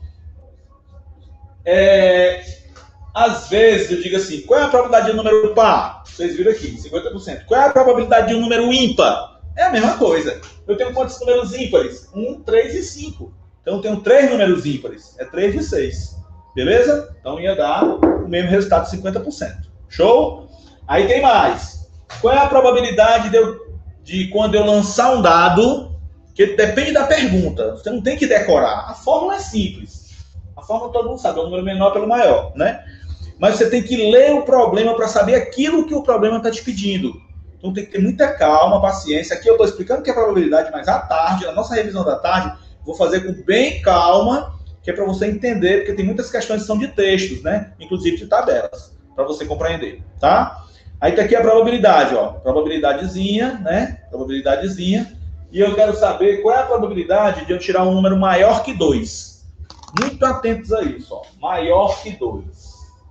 É, às vezes eu digo assim, qual é a probabilidade de um número par? Vocês viram aqui, cinquenta por cento. Qual é a probabilidade de um número ímpar? É a mesma coisa. Eu tenho quantos números ímpares? um, três e cinco. Então eu tenho três números ímpares. É três e seis. Beleza? Então ia dar o mesmo resultado de cinquenta por cento. Show? Aí tem mais. Qual é a probabilidade de, eu, de quando eu lançar um dado, que depende da pergunta. Você não tem que decorar. A fórmula é simples. A fórmula todo mundo sabe, é o número menor pelo maior, né? Mas você tem que ler o problema para saber aquilo que o problema está te pedindo. Então tem que ter muita calma, paciência. Aqui eu estou explicando que é a probabilidade, mas à tarde, na nossa revisão da tarde, vou fazer com bem calma, que é para você entender, porque tem muitas questões que são de textos, né? Inclusive de tabelas, para você compreender, tá? Aí tá aqui a probabilidade, ó. Probabilidadezinha, né? Probabilidadezinha. E eu quero saber qual é a probabilidade de eu tirar um número maior que dois. Muito atentos a isso, ó. Maior que dois.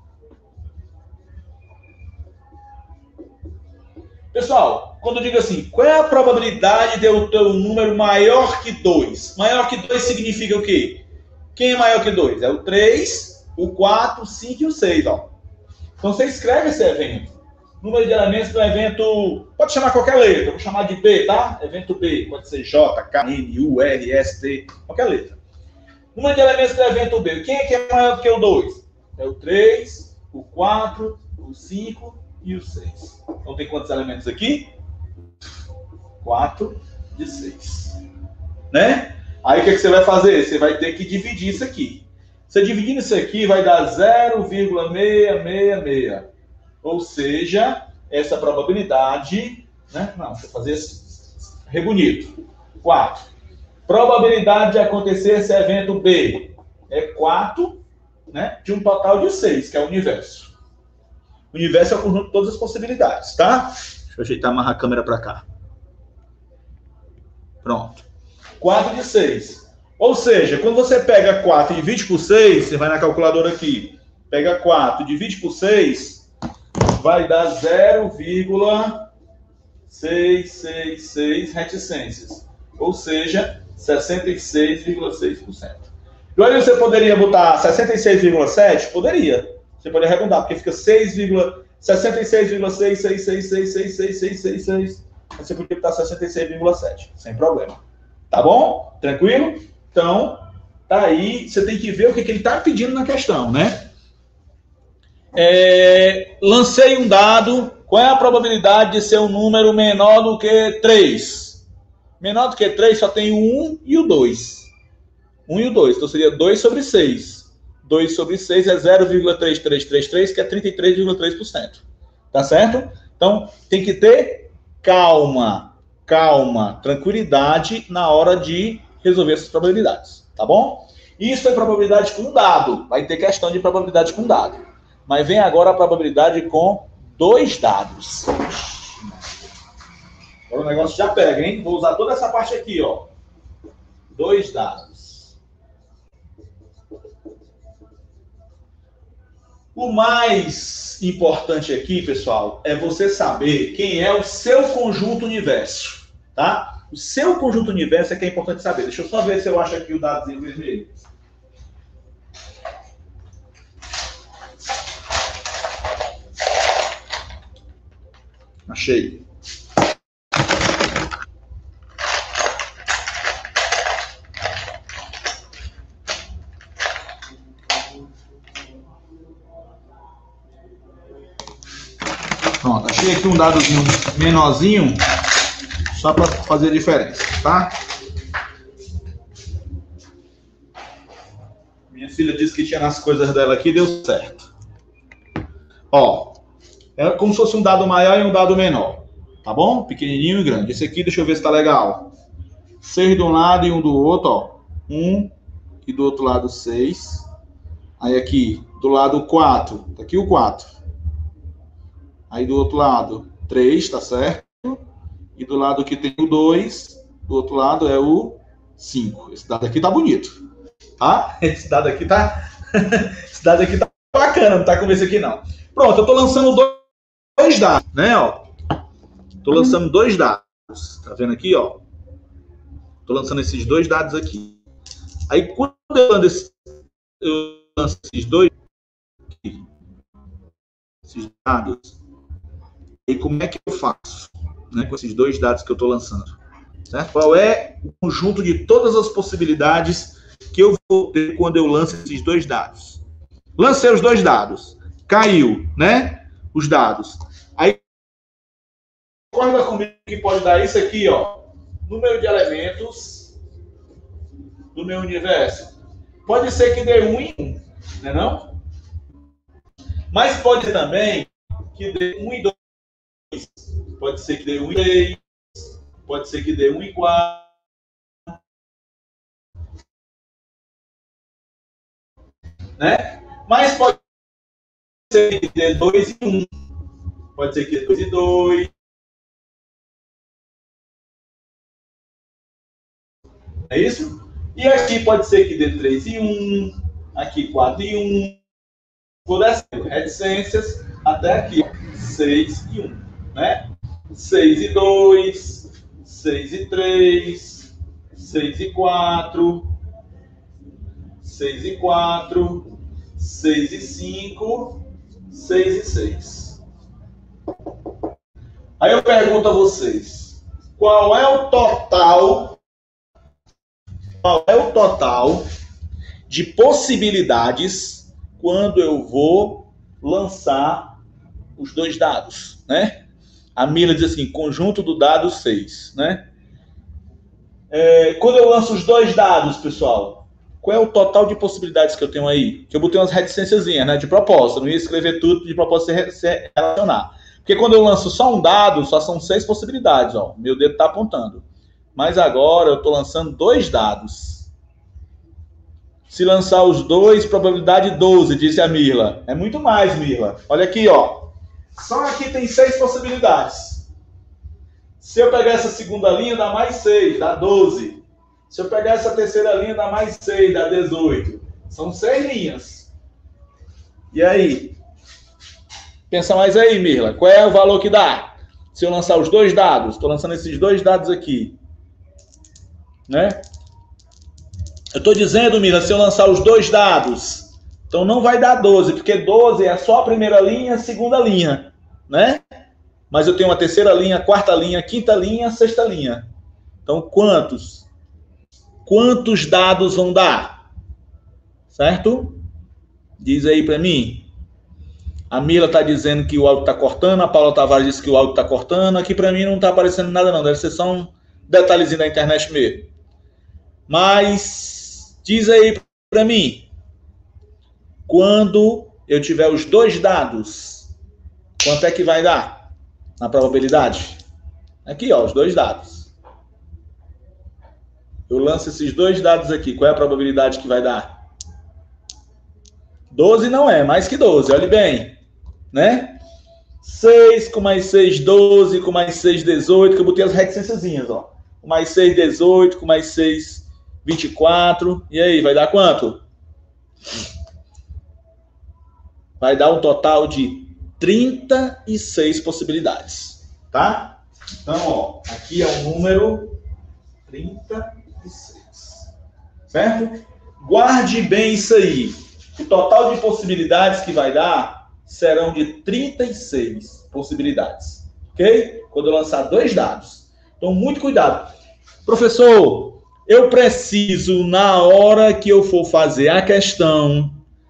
Pessoal, quando eu digo assim, qual é a probabilidade de eu ter um número maior que dois? Maior que dois significa o quê? Quem é maior que dois? É o três, o quatro, o cinco e o seis, ó. Então você escreve esse evento. Número de elementos do evento, pode chamar qualquer letra, vou chamar de B, tá? Evento B, pode ser J, K, N, U, R, S, T, qualquer letra. Número de elementos do evento B, quem é que é maior do que o dois? É o três, o quatro, o cinco e o seis. Então tem quantos elementos aqui? quatro de seis. Né? Aí o que, é que você vai fazer? Você vai ter que dividir isso aqui. Você dividindo isso aqui vai dar zero vírgula seiscentos e sessenta e seis. Ou seja, essa probabilidade... Né? Não, deixa eu fazer isso rebonito. quatro. Probabilidade de acontecer esse evento B é quatro, né? De um total de seis, que é o universo. O universo é o conjunto de todas as possibilidades, tá? Deixa eu ajeitar, amarrar a câmera para cá. Pronto. quatro de seis. Ou seja, quando você pega quatro e divide por seis, você vai na calculadora aqui, pega quatro e divide por seis, vai dar zero vírgula seiscentos e sessenta e seis reticências. Ou seja, sessenta e seis vírgula seis por cento. E aí você poderia botar sessenta e seis vírgula sete? Poderia. Você pode arredondar, porque fica seis vírgula sessenta e seis vírgula seis seis seis seis seis seis seis seis seis. Você podia botar sessenta e seis vírgula sete, sem problema. Tá bom? Tranquilo? Então, tá aí. Você tem que ver o que, que ele está pedindo na questão, né? É, lancei um dado. Qual é a probabilidade de ser um número menor do que três? Menor do que três só tem o um e o dois. um e o dois. Então seria dois sobre seis. dois sobre seis é zero vírgula três três três três, que é trinta e três vírgula três por cento. Tá certo? Então, tem que ter calma, calma, tranquilidade na hora de resolver essas probabilidades. Tá bom? Isso é probabilidade com dado. Vai ter questão de probabilidade com dado. Mas vem agora a probabilidade com dois dados. Agora o negócio já pega, hein? Vou usar toda essa parte aqui, ó. Dois dados. O mais importante aqui, pessoal, é você saber quem é o seu conjunto universo, tá? O seu conjunto universo é que é importante saber. Deixa eu só ver se eu acho aqui o dadozinho vermelho. Achei. Pronto, achei aqui um dadozinho menorzinho, só para fazer a diferença, tá? Minha filha disse que tinha nas coisas dela aqui, deu certo. Ó, é como se fosse um dado maior e um dado menor, tá bom? Pequenininho e grande. Esse aqui, deixa eu ver se tá legal. seis de um lado e um do outro, ó. um e do outro lado seis. Aí aqui, do lado quatro, tá aqui o quatro. Aí do outro lado, três, tá certo? E do lado que tem o dois, do outro lado é o cinco. Esse dado aqui tá bonito, tá? Esse dado aqui tá... Esse dado aqui tá bacana, não tá como esse aqui não. Pronto, eu tô lançando dois dados, né, ó. Tô lançando dois dados. Tá vendo aqui, ó? Tô lançando esses dois dados aqui. Aí quando eu lanço, esse, eu lanço esses dois... Esses dados... E como é que eu faço, né, com esses dois dados que eu estou lançando? Certo? Qual é o conjunto de todas as possibilidades que eu vou ter quando eu lanço esses dois dados? Lancei os dois dados. Caiu, né? Os dados. Aí, concorda comigo que pode dar isso aqui, ó. Número de elementos do meu universo. Pode ser que dê um em um, né não? Mas pode ser também que dê um em dois. Pode ser que dê um em três, pode ser que dê um em quatro. Né? Mas pode ser que dê dois em um. Pode ser que dê dois em dois. É isso? E aqui pode ser que dê três e um, aqui quatro e um, vou descendo reticências até aqui, seis e um, né? seis e dois, seis e três, seis e quatro, seis e quatro, seis e cinco, seis e seis. Aí eu pergunto a vocês, qual é o total, qual é o total de possibilidades quando eu vou lançar os dois dados, né? A Mila diz assim, conjunto do dado seis, né? É, quando eu lanço os dois dados, pessoal, qual é o total de possibilidades que eu tenho aí? Que eu botei umas reticênciazinhas, né? De propósito, eu não ia escrever tudo de propósito se relacionar. Porque quando eu lanço só um dado, só são seis possibilidades, ó. Meu dedo está apontando. Mas agora eu estou lançando dois dados. Se lançar os dois, probabilidade doze, disse a Mirla. É muito mais, Mirla. Olha aqui, ó. Só aqui tem seis possibilidades. Se eu pegar essa segunda linha, dá mais seis, dá doze. Se eu pegar essa terceira linha, dá mais seis, dá dezoito. São seis linhas. E aí? Pensa mais aí, Mirla. Qual é o valor que dá? Se eu lançar os dois dados. Estou lançando esses dois dados aqui. Né? Eu estou dizendo, Mirla, se eu lançar os dois dados, então não vai dar doze, porque doze é só a primeira linha, a segunda linha. Né? Mas eu tenho uma terceira linha, quarta linha, quinta linha, sexta linha. Então, quantos? Quantos dados vão dar? Certo? Diz aí para mim. A Mila está dizendo que o áudio está cortando, a Paula Tavares disse que o áudio está cortando. Aqui para mim não está aparecendo nada não, deve ser só um detalhezinho da internet mesmo. Mas diz aí para mim, quando eu tiver os dois dados, quanto é que vai dar na probabilidade? Aqui, ó, os dois dados. Eu lanço esses dois dados aqui, qual é a probabilidade que vai dar? doze não é, mais que doze, olhe bem. Né? seis com mais seis, doze, com mais seis, dezoito, que eu botei as reticênciazinhas, ó. Com mais seis, dezoito, com mais seis, vinte e quatro. E aí, vai dar quanto? Vai dar um total de trinta e seis possibilidades, tá? Então, ó, aqui é o número trinta e seis, certo? Guarde bem isso aí. O total de possibilidades que vai dar serão de trinta e seis possibilidades, ok? Quando eu lançar dois dados. Então, muito cuidado. Professor, eu preciso, na hora que eu for fazer a questão,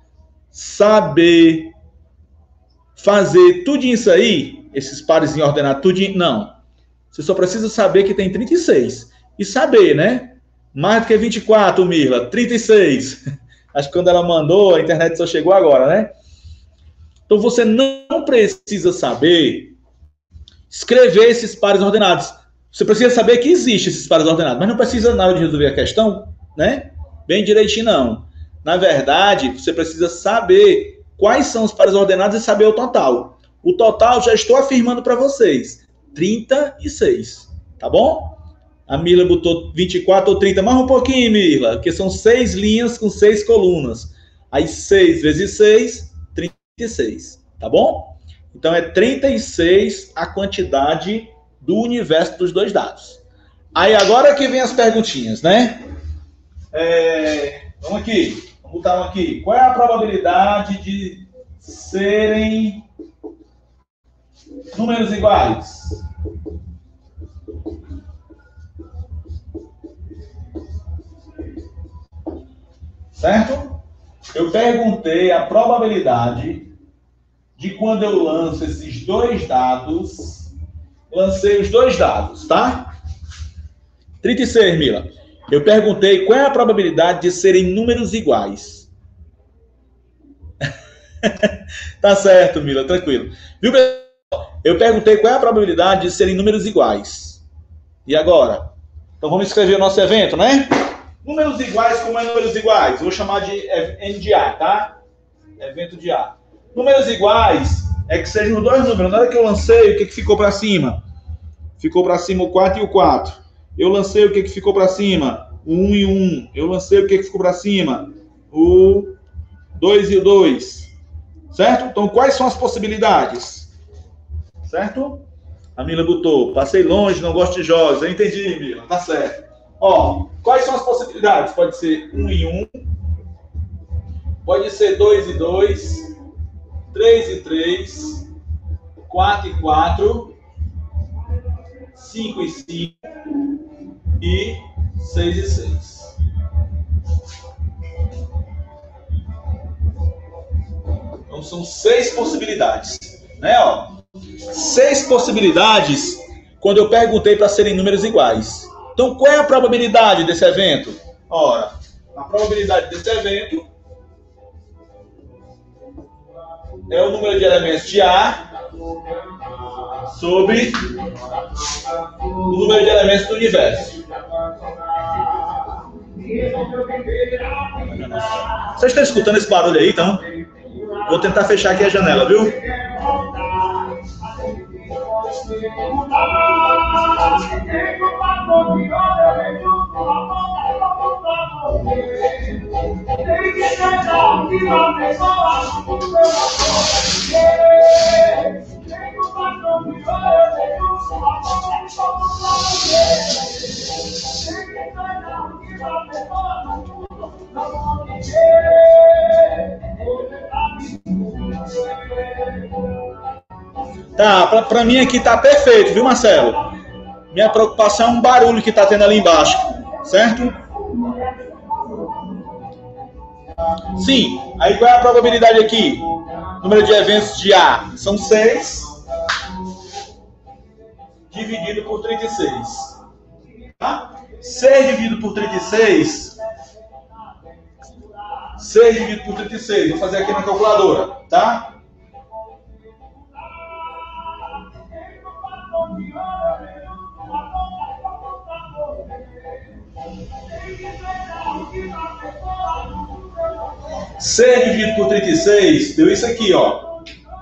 saber fazer tudo isso aí, esses pares em ordenado, tudo. Não. Você só precisa saber que tem trinta e seis. E saber, né? Mais do que vinte e quatro, Mirla. trinta e seis. Acho que quando ela mandou, a internet só chegou agora, né? Então, você não precisa saber escrever esses pares ordenados. Você precisa saber que existem esses pares ordenados, mas não precisa, na hora de resolver a questão, né? Bem direitinho, não. Na verdade, você precisa saber quais são os pares ordenados e saber o total. O total, já estou afirmando para vocês, trinta e seis, tá bom? A Mirla botou vinte e quatro ou trinta, mais um pouquinho, Mirla, porque são seis linhas com seis colunas. Aí, seis vezes seis, trinta e seis, tá bom? Então, é trinta e seis a quantidade do universo dos dois dados. Aí, agora que vem as perguntinhas, né? É, vamos aqui, vamos botar um aqui. Qual é a probabilidade de serem números iguais? Certo? Eu perguntei a probabilidade de quando eu lanço esses dois dados, lancei os dois dados, tá? trinta e seis, Mila. Eu perguntei qual é a probabilidade de serem números iguais. Tá certo, Mila, tranquilo. Viu, pessoal? Eu perguntei qual é a probabilidade de serem números iguais. E agora? Então vamos escrever o nosso evento, né? Números iguais, como é números iguais? Vou chamar de N de A, tá? Evento de A. Números iguais é que sejam dois números. Na hora que eu lancei, o que, que ficou para cima? Ficou para cima o quatro e o quatro. Eu lancei, o que, que ficou para cima? um e um. Eu lancei o que, que ficou para cima? O dois e o dois. Certo? Então, quais são as possibilidades? Certo? A Mila botou, passei longe, não gosto de jogos. Eu entendi, Mila, tá certo. Ó, quais são as possibilidades? Pode ser um e um, pode ser dois e dois, três e três, quatro e quatro, cinco e cinco e seis e seis. Então são seis possibilidades, né? Ó, seis possibilidades quando eu perguntei para serem números iguais. Então qual é a probabilidade desse evento? Ora, a probabilidade desse evento é o número de elementos de A sobre o número de elementos do universo. Vocês estão escutando esse barulho aí, então? Vou tentar fechar aqui a janela, viu? Tá, pra, pra mim aqui tá perfeito, viu, Marcelo? Minha preocupação é um barulho que tá tendo ali embaixo, certo? Sim, aí qual é a probabilidade aqui? Número de eventos de A são seis, dividido por trinta e seis. Tá? seis dividido por trinta e seis, seis dividido por trinta e seis, vou fazer aqui na calculadora, tá? seis dividido por trinta e seis deu isso aqui, ó.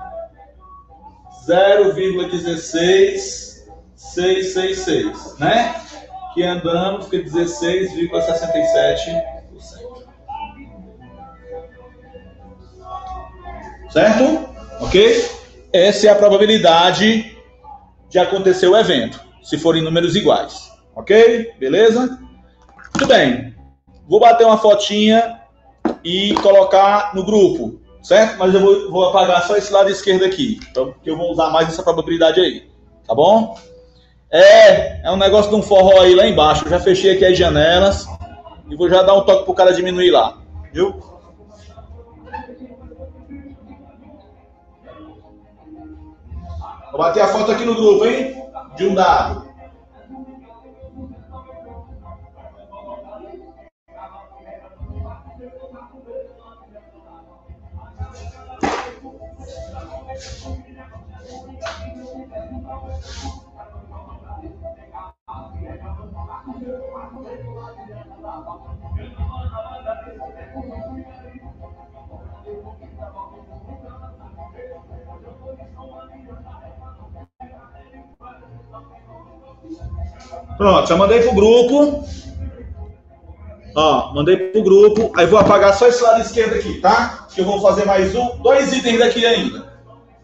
zero vírgula um seis seis seis seis, né? Que andando fica dezesseis vírgula sessenta e sete por cento. Certo? Ok? Essa é a probabilidade de acontecer o evento, se forem números iguais. Ok? Beleza? Muito bem. Vou bater uma fotinha e colocar no grupo, certo? Mas eu vou, vou apagar só esse lado esquerdo aqui, porque eu vou usar mais essa probabilidade aí, tá bom? É, é um negócio de um forró aí lá embaixo. Eu já fechei aqui as janelas e vou já dar um toque pro cara diminuir lá, viu? Vou bater a foto aqui no grupo, hein? De um dado. Pronto, já mandei pro grupo. Ó, mandei pro grupo. Aí vou apagar só esse lado esquerdo aqui, tá? Que eu vou fazer mais um, dois itens daqui ainda.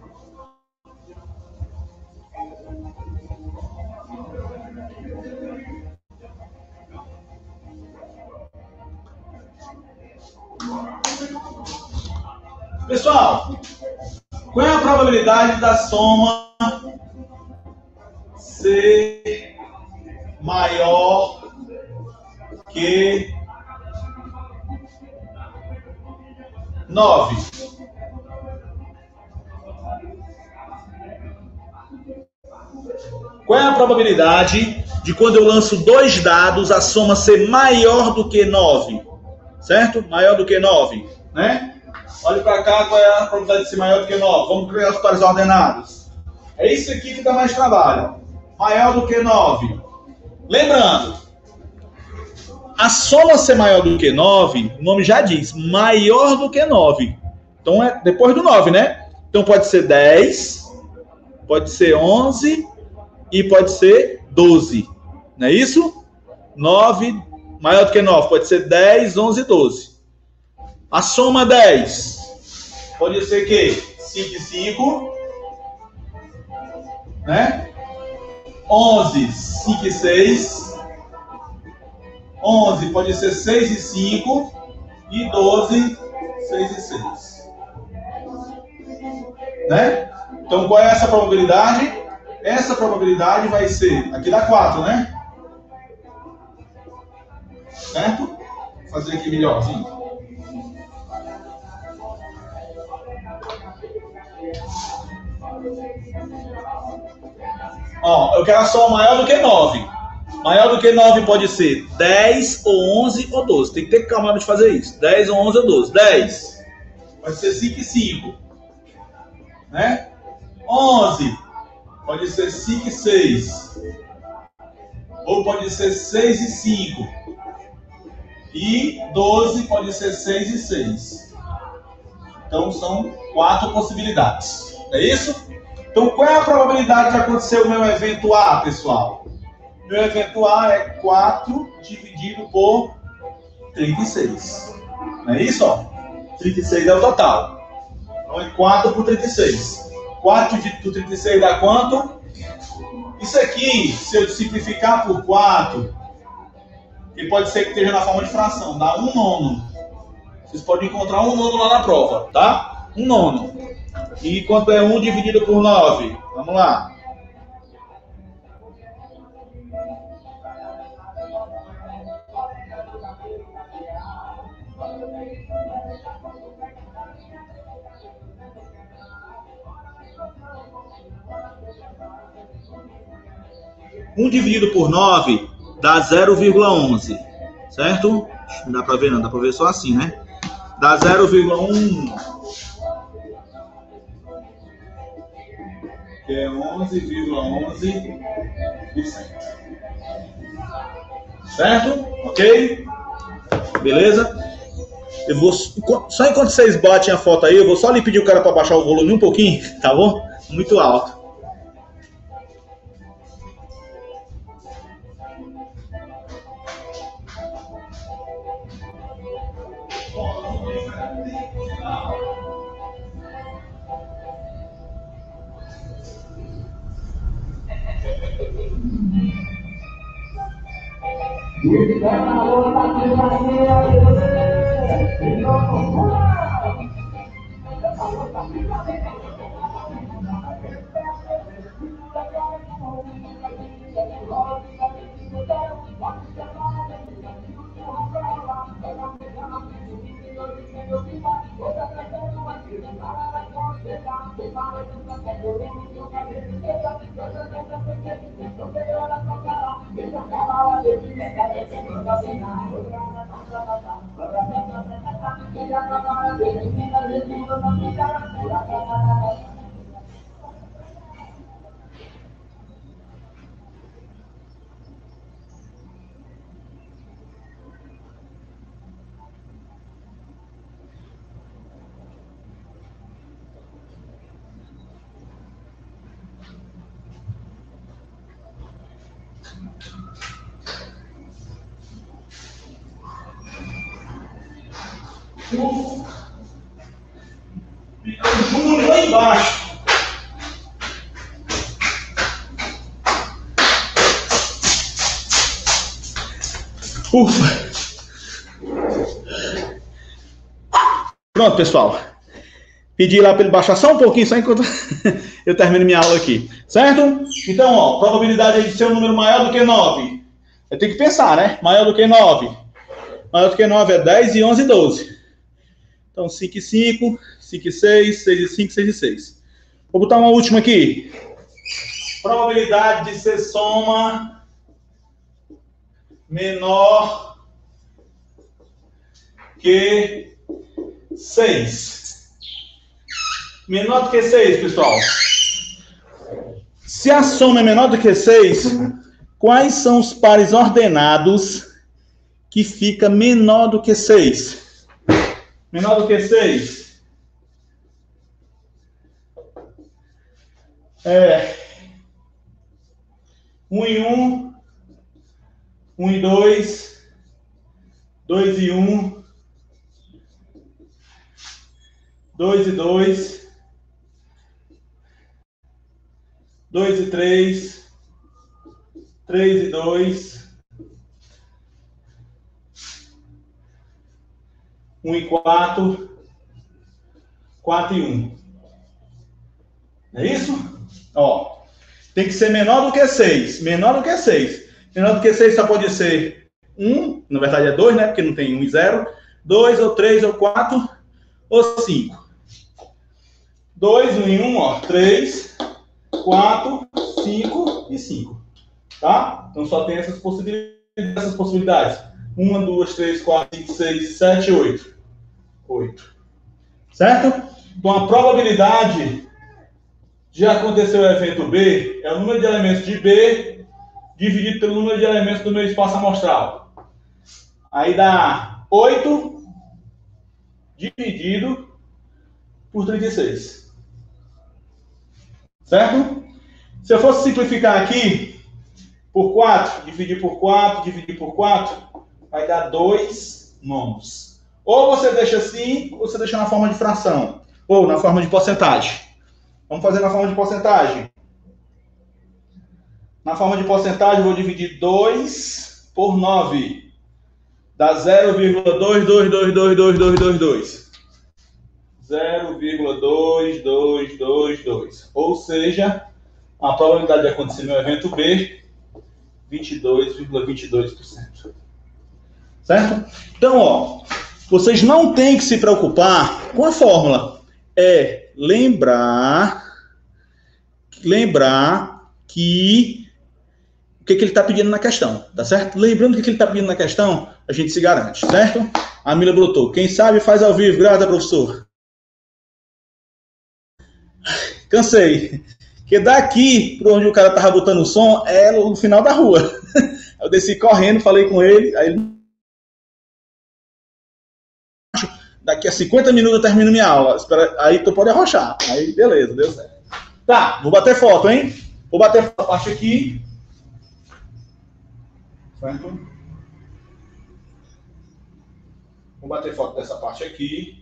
Pessoal, qual é a probabilidade da soma ser maior que nove? Qual é a probabilidade de quando eu lanço dois dados a soma ser maior do que nove? Certo? Maior do que nove, né? Olha para cá, qual é a probabilidade de ser maior do que nove? Vamos criar os pares ordenados. É isso aqui que dá mais trabalho. Maior do que nove. Lembrando, a soma ser maior do que nove, o nome já diz, maior do que nove. Então é depois do nove, né? Então pode ser dez, pode ser onze e pode ser doze. Não é isso? nove, maior do que nove, pode ser dez, onze, doze. A soma dez pode ser que cinco e cinco, né? onze, cinco e seis. onze pode ser seis e cinco. E doze, seis e seis. Né? Então, qual é essa probabilidade? Essa probabilidade vai ser... Aqui dá quatro, né? Certo? Vou fazer aqui melhorzinho. Ó, eu quero a soma maior do que nove. Maior do que nove pode ser dez, ou onze, ou doze. Tem que ter calma de fazer isso. dez, ou onze, ou doze. dez pode ser cinco e cinco. Né? onze pode ser cinco e seis. Ou pode ser seis e cinco. E doze pode ser seis e seis. Então são quatro possibilidades. É isso? Então qual é a probabilidade de acontecer o meu evento A, pessoal? O meu evento A é quatro dividido por trinta e seis. Não é isso? Ó? trinta e seis é o total. Então é quatro por trinta e seis. quatro dividido por trinta e seis dá quanto? Isso aqui, se eu simplificar por quatro, que pode ser que esteja na forma de fração, dá um nono. Vocês podem encontrar um nono lá na prova, tá? Um nono. E quanto é um dividido por nove? Vamos lá. um dividido por nove dá zero vírgula onze, certo? Não dá para ver não, dá para ver só assim, né? Dá zero vírgula um, que é onze vírgula onze por cento. Certo? Ok? Beleza? Eu vou, só enquanto vocês batem a foto aí, eu vou só lhe pedir o cara para baixar o volume um pouquinho, tá bom? Muito alto. Júnior lá embaixo. Ufa. Pronto, pessoal. Pedi lá para ele baixar só um pouquinho, só enquanto eu termino minha aula aqui. Certo? Então, ó, probabilidade de ser um número maior do que nove. Eu tenho que pensar, né? Maior do que nove. Maior do que nove é dez e onze e doze. Então, cinco e cinco, cinco e seis, seis e cinco, seis e seis. Vou botar uma última aqui. Probabilidade de ser soma menor que seis. Menor do que seis, pessoal. Se a soma é menor do que seis, quais são os pares ordenados que fica menor do que seis? Menor do que seis. É. um e um. um e dois. dois e um, dois e dois, dois e três, três e dois, um e quatro, quatro e um. É isso? Ó, tem que ser menor do que seis. Menor do que seis. Menor do que seis só pode ser um, na verdade é dois, né? Porque não tem um e zero. dois, ou três, ou quatro, ou cinco. dois, um e um, ó. três, quatro, cinco e cinco. Tá? Então só tem essas possibilidades. Essas possibilidades. um, duas, três, quatro, cinco, seis, sete, oito. oito. Certo? Então a probabilidade de acontecer o evento B é o número de elementos de B dividido pelo número de elementos do meu espaço amostral. Aí dá oito dividido por trinta e seis. Certo? Se eu fosse simplificar aqui, por quatro, dividir por quatro, dividir por quatro, vai dar dois nonos. Ou você deixa assim, ou você deixa na forma de fração. Ou na forma de porcentagem. Vamos fazer na forma de porcentagem. Na forma de porcentagem, eu vou dividir dois por nove. Dá zero vírgula dois dois dois dois dois dois dois dois. zero vírgula dois dois dois dois. Ou seja, a probabilidade de acontecer no evento B, vinte e dois vírgula vinte e dois por cento. Certo? Então, ó, vocês não têm que se preocupar com a fórmula. É lembrar, lembrar que o que, que ele está pedindo na questão, tá certo? Lembrando o que, que ele está pedindo na questão, a gente se garante, certo? A Mila brotou. Quem sabe faz ao vivo, graças, professor. Cansei. Porque daqui, para onde o cara tava botando o som, é no final da rua. Eu desci correndo, falei com ele, aí ele... Daqui a cinquenta minutos eu termino minha aula. Espera, aí tu pode arrochar. Aí, beleza, deu certo. Tá, vou bater foto, hein? Vou bater foto a parte aqui. Certo? Vou bater foto dessa parte aqui.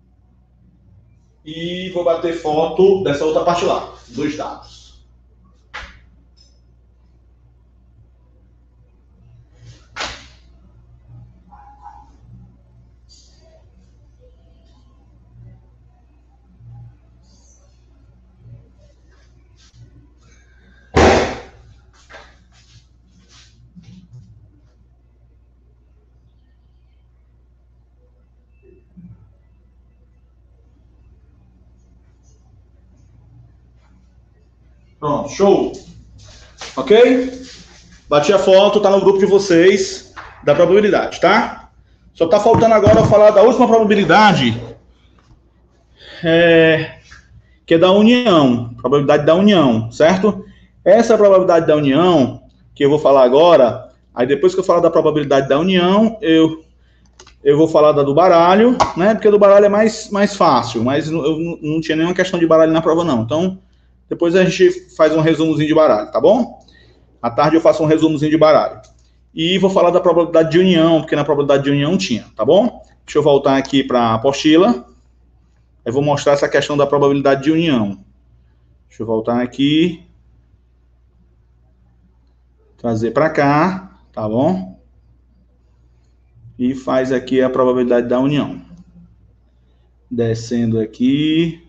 E vou bater foto dessa outra parte lá. Dois dados. Pronto, show. Ok? Bati a foto, tá no grupo de vocês da probabilidade, tá? Só tá faltando agora eu falar da última probabilidade, é, que é da união, probabilidade da união, certo? Essa probabilidade da união, que eu vou falar agora, aí depois que eu falar da probabilidade da união, eu, eu vou falar da do baralho, né? Porque do baralho é mais, mais fácil, mas eu não, não tinha nenhuma questão de baralho na prova, não. Então, depois a gente faz um resumozinho de baralho, tá bom? À tarde eu faço um resumozinho de baralho. E vou falar da probabilidade de união, porque na probabilidade de união tinha, tá bom? Deixa eu voltar aqui para a apostila. Eu vou mostrar essa questão da probabilidade de união. Deixa eu voltar aqui. Trazer para cá, tá bom? E faz aqui a probabilidade da união. Descendo aqui.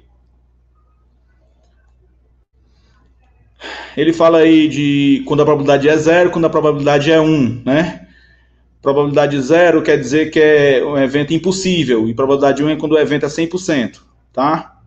Ele fala aí de quando a probabilidade é zero, quando a probabilidade é um, né? Probabilidade zero quer dizer que é um evento impossível, e probabilidade um é quando o evento é cem por cento, tá?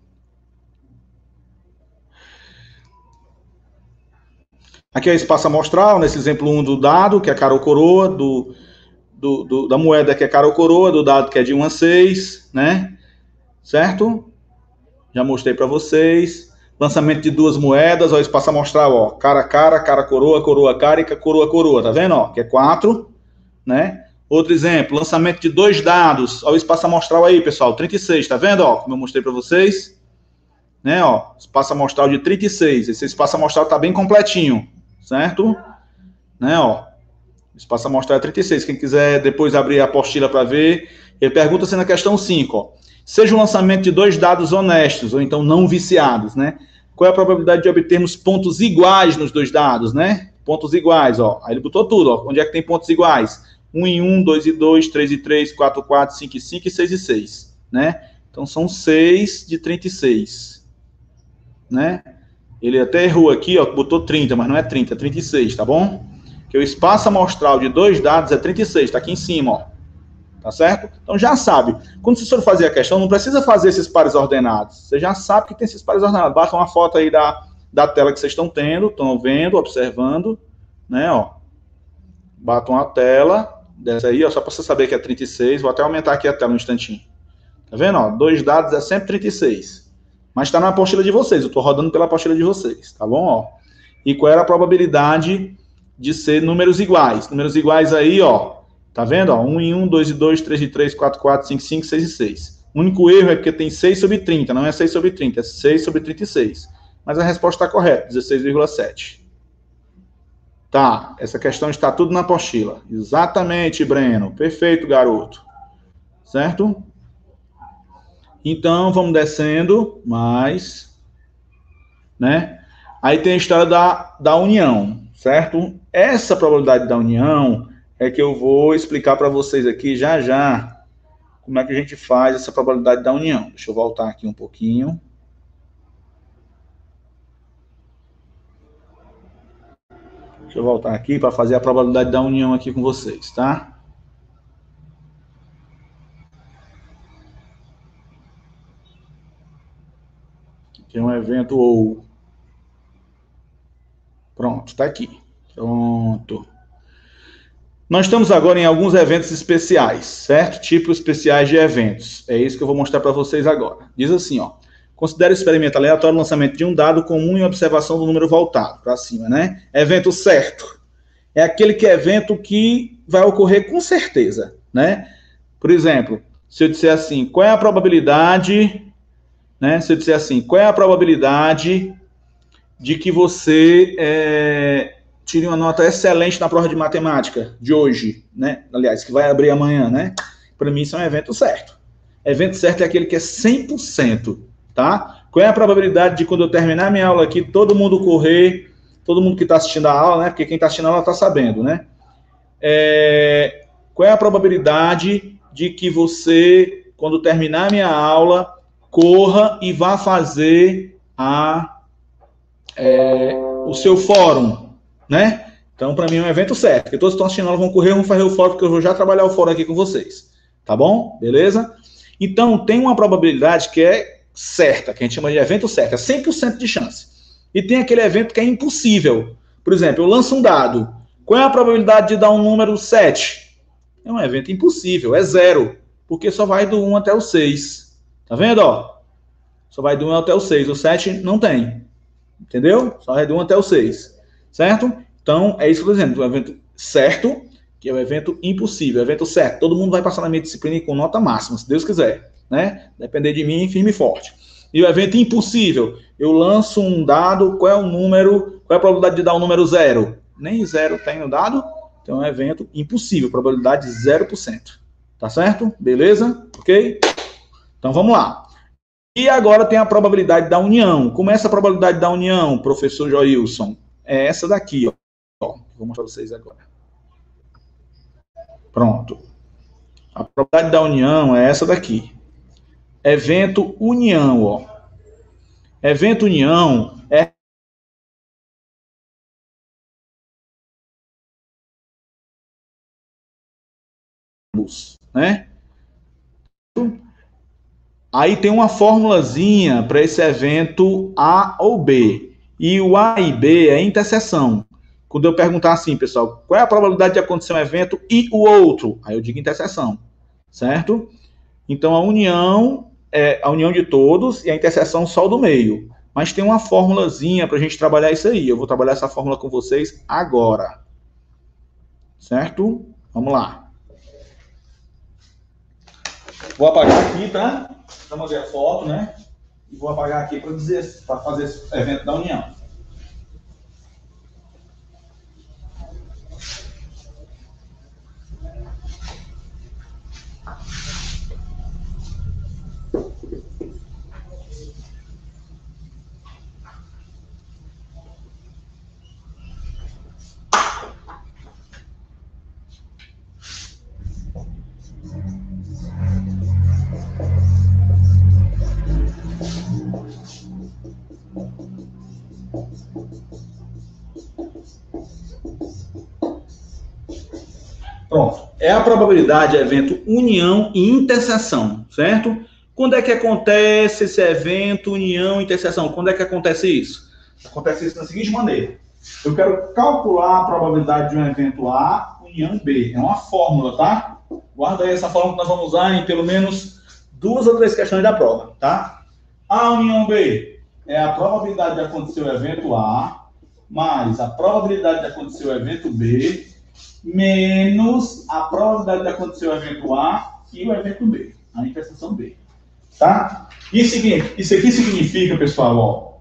Aqui é o espaço amostral, nesse exemplo um do dado, que é cara ou coroa, do, do, do, da moeda que é cara ou coroa, do dado que é de um a seis, né? Certo? Já mostrei para vocês. Lançamento de duas moedas, ó, espaço amostral, ó, cara, cara, cara, coroa, coroa, cara e coroa, coroa, tá vendo, ó, que é quatro, né? Outro exemplo, lançamento de dois dados, ó, o espaço amostral aí, pessoal, trinta e seis, tá vendo, ó, como eu mostrei para vocês, né, ó, espaço amostral de trinta e seis, esse espaço amostral tá bem completinho, certo? Né, ó, espaço amostral é trinta e seis. Quem quiser depois abrir a apostila para ver, ele pergunta assim na questão cinco, ó. Seja o lançamento de dois dados honestos, ou então não viciados, né? Qual é a probabilidade de obtermos pontos iguais nos dois dados, né? Pontos iguais, ó. Aí ele botou tudo, ó. Onde é que tem pontos iguais? um em um, dois e dois, três e três, quatro e quatro, cinco e cinco e seis e seis, né? Então são seis de trinta e seis, né? Ele até errou aqui, ó, botou trinta, mas não é trinta, é trinta e seis, tá bom? Que o espaço amostral de dois dados é trinta e seis, tá aqui em cima, ó. Tá certo? Então já sabe. Quando você for fazer a questão, não precisa fazer esses pares ordenados. Você já sabe que tem esses pares ordenados. Basta uma foto aí da, da tela que vocês estão tendo, estão vendo, observando, né, ó. Batam a tela, dessa aí, ó, só para você saber que é trinta e seis. Vou até aumentar aqui a tela um instantinho. Tá vendo, ó? Dois dados é sempre trinta e seis. Mas está na apostila de vocês. Eu estou rodando pela apostila de vocês, tá bom, ó? E qual era a probabilidade de ser números iguais? Números iguais aí, ó. Tá vendo? Ó, um em um, dois e dois, três e três, quatro e quatro, cinco e cinco, seis e seis. O único erro é porque tem seis sobre trinta, não é seis sobre trinta, é seis sobre trinta e seis. Mas a resposta está correta, dezesseis vírgula sete. Tá, essa questão está tudo na apostila. Exatamente, Breno. Perfeito, garoto. Certo? Então, vamos descendo mais, né? Aí tem a história da, da união, certo? Essa probabilidade da união é que eu vou explicar para vocês aqui já já como é que a gente faz essa probabilidade da união. Deixa eu voltar aqui um pouquinho. Deixa eu voltar aqui para fazer a probabilidade da união aqui com vocês, tá? Aqui é um evento ou... Pronto, tá aqui. Pronto. Nós estamos agora em alguns eventos especiais, certo? Tipos especiais de eventos. É isso que eu vou mostrar para vocês agora. Diz assim, ó. Considere o experimento aleatório o lançamento de um dado comum e observação do número voltado para cima, né? Evento certo. É aquele que é evento que vai ocorrer com certeza, né? Por exemplo, se eu disser assim, qual é a probabilidade, né? Se eu disser assim, qual é a probabilidade de que você é, tire uma nota excelente na prova de matemática de hoje, né? Aliás, que vai abrir amanhã, né? Para mim, isso é um evento certo. Evento certo é aquele que é cem por cento, tá? Qual é a probabilidade de quando eu terminar minha aula aqui, todo mundo correr, todo mundo que está assistindo a aula, né? Porque quem está assistindo a aula está sabendo, né? É, qual é a probabilidade de que você, quando terminar minha aula, corra e vá fazer a... É, o seu fórum, né? Então, para mim, é um evento certo. Porque todos que estão assistindo vão correr, vão fazer o fórum, porque eu vou já trabalhar o fórum aqui com vocês. Tá bom? Beleza? Então, tem uma probabilidade que é certa, que a gente chama de evento certo. É cem por cento de chance. E tem aquele evento que é impossível. Por exemplo, eu lanço um dado. Qual é a probabilidade de dar um número sete? É um evento impossível, é zero. Porque só vai do um até o seis. Tá vendo, ó? Só vai do um até o seis. O sete não tem. Entendeu? Só vai do um até o seis. Certo? Então, é isso que eu estou dizendo. O evento certo, que é o evento impossível. O evento certo. Todo mundo vai passar na minha disciplina com nota máxima, se Deus quiser. Né? Depender de mim, firme e forte. E o evento impossível. Eu lanço um dado, qual é o número, qual é a probabilidade de dar um número zero? Nem zero tem no dado. Então, é um evento impossível. Probabilidade zero por cento. Tá certo? Beleza? Ok? Então, vamos lá. E agora tem a probabilidade da união. Como é essa probabilidade da união, professor Joilson? É essa daqui, ó. Vou mostrar para vocês agora. Pronto. A probabilidade da união é essa daqui. Evento união, ó. Evento união é... né? Aí tem uma formulazinha para esse evento A ou B. E o A e B é interseção. Quando eu perguntar assim, pessoal, qual é a probabilidade de acontecer um evento e o outro? Aí eu digo interseção, certo? Então a união é a união de todos e a interseção só o do meio. Mas tem uma formulazinha para a gente trabalhar isso aí. Eu vou trabalhar essa fórmula com vocês agora. Certo? Vamos lá. Vou apagar aqui, tá? Para fazer a foto, né? E vou apagar aqui para dizer, para fazer esse evento da união. Pronto. É a probabilidade de evento união e interseção, certo? Quando é que acontece esse evento união e interseção? Quando é que acontece isso? Acontece isso da seguinte maneira. Eu quero calcular a probabilidade de um evento A união B. É uma fórmula, tá? Guarda aí essa fórmula que nós vamos usar em pelo menos duas ou três questões da prova, tá? A união B é a probabilidade de acontecer o evento A mais a probabilidade de acontecer o evento B menos a probabilidade de acontecer o evento A e o evento B, a interseção B. Tá? Isso aqui, isso aqui significa, pessoal, ó,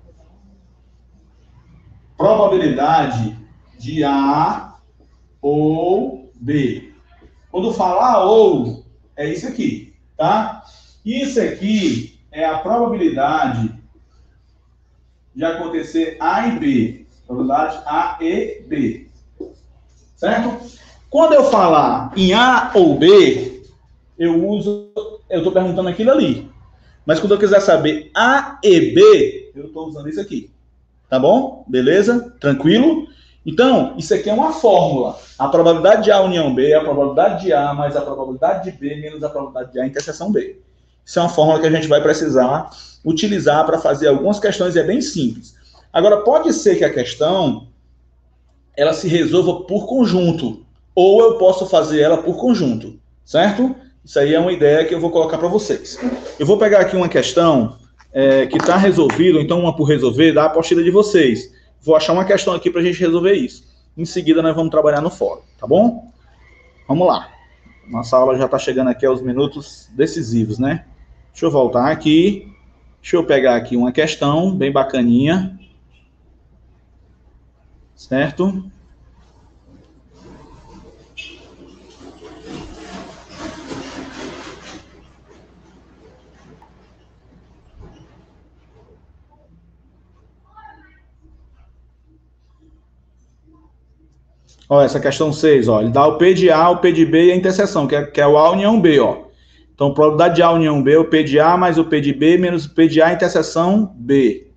probabilidade de A ou B. Quando falar ou, é isso aqui, tá? Isso aqui é a probabilidade de acontecer A e B. Probabilidade A e B. Certo? Quando eu falar em A ou B, eu uso, eu estou perguntando aquilo ali. Mas quando eu quiser saber A e B, eu estou usando isso aqui. Tá bom? Beleza? Tranquilo? Então, isso aqui é uma fórmula. A probabilidade de A união B é a probabilidade de A mais a probabilidade de B menos a probabilidade de A interseção B. Isso é uma fórmula que a gente vai precisar utilizar para fazer algumas questões e é bem simples. Agora, pode ser que a questão ela se resolva por conjunto, ou eu posso fazer ela por conjunto, certo? Isso aí é uma ideia que eu vou colocar para vocês. Eu vou pegar aqui uma questão é, que está resolvida, então uma por resolver, da apostila de vocês. Vou achar uma questão aqui para a gente resolver isso. Em seguida, nós vamos trabalhar no fórum, tá bom? Vamos lá. Nossa aula já está chegando aqui aos minutos decisivos, né? Deixa eu voltar aqui. Deixa eu pegar aqui uma questão bem bacaninha. Certo? Ó, essa questão seis, ó, ele dá o P de A, o P de B e a interseção, que é, que é o A união B, ó. Então, probabilidade de A união B é o P de A mais o P de B menos o P de A interseção B.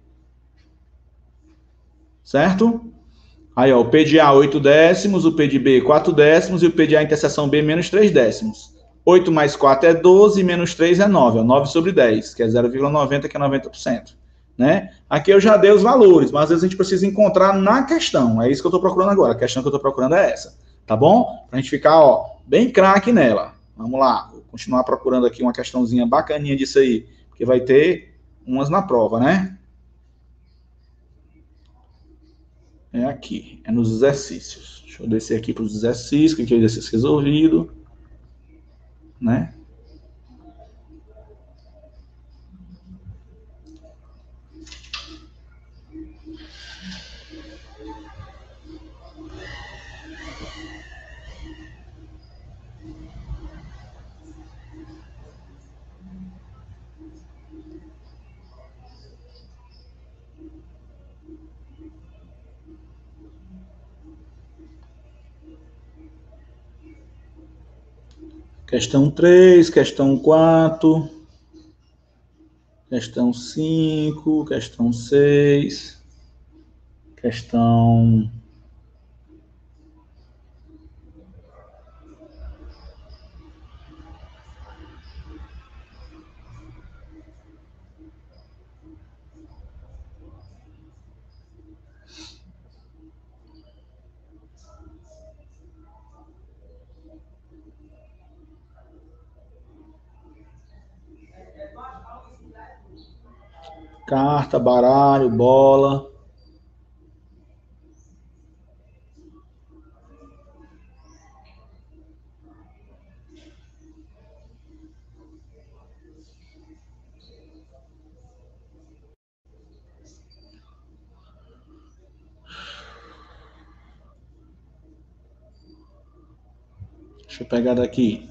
Certo? Aí, ó, o P de A oito décimos, o P de B quatro décimos e o P de A interseção B menos três décimos. oito mais quatro é doze, menos três é nove, ó, nove sobre dez, que é zero vírgula noventa, que é noventa por cento. Né? Aqui eu já dei os valores, mas às vezes a gente precisa encontrar na questão. É isso que eu estou procurando agora. A questão que eu estou procurando é essa. Tá bom? Para a gente ficar ó, bem craque nela. Vamos lá. Vou continuar procurando aqui uma questãozinha bacaninha disso aí. Porque vai ter umas na prova, né? É aqui. É nos exercícios. Deixa eu descer aqui para os exercícios. Que aqui é o exercício resolvido. Né? Questão três, questão quatro, questão cinco, questão seis, questão... Carta, baralho, bola. Deixa eu pegar daqui.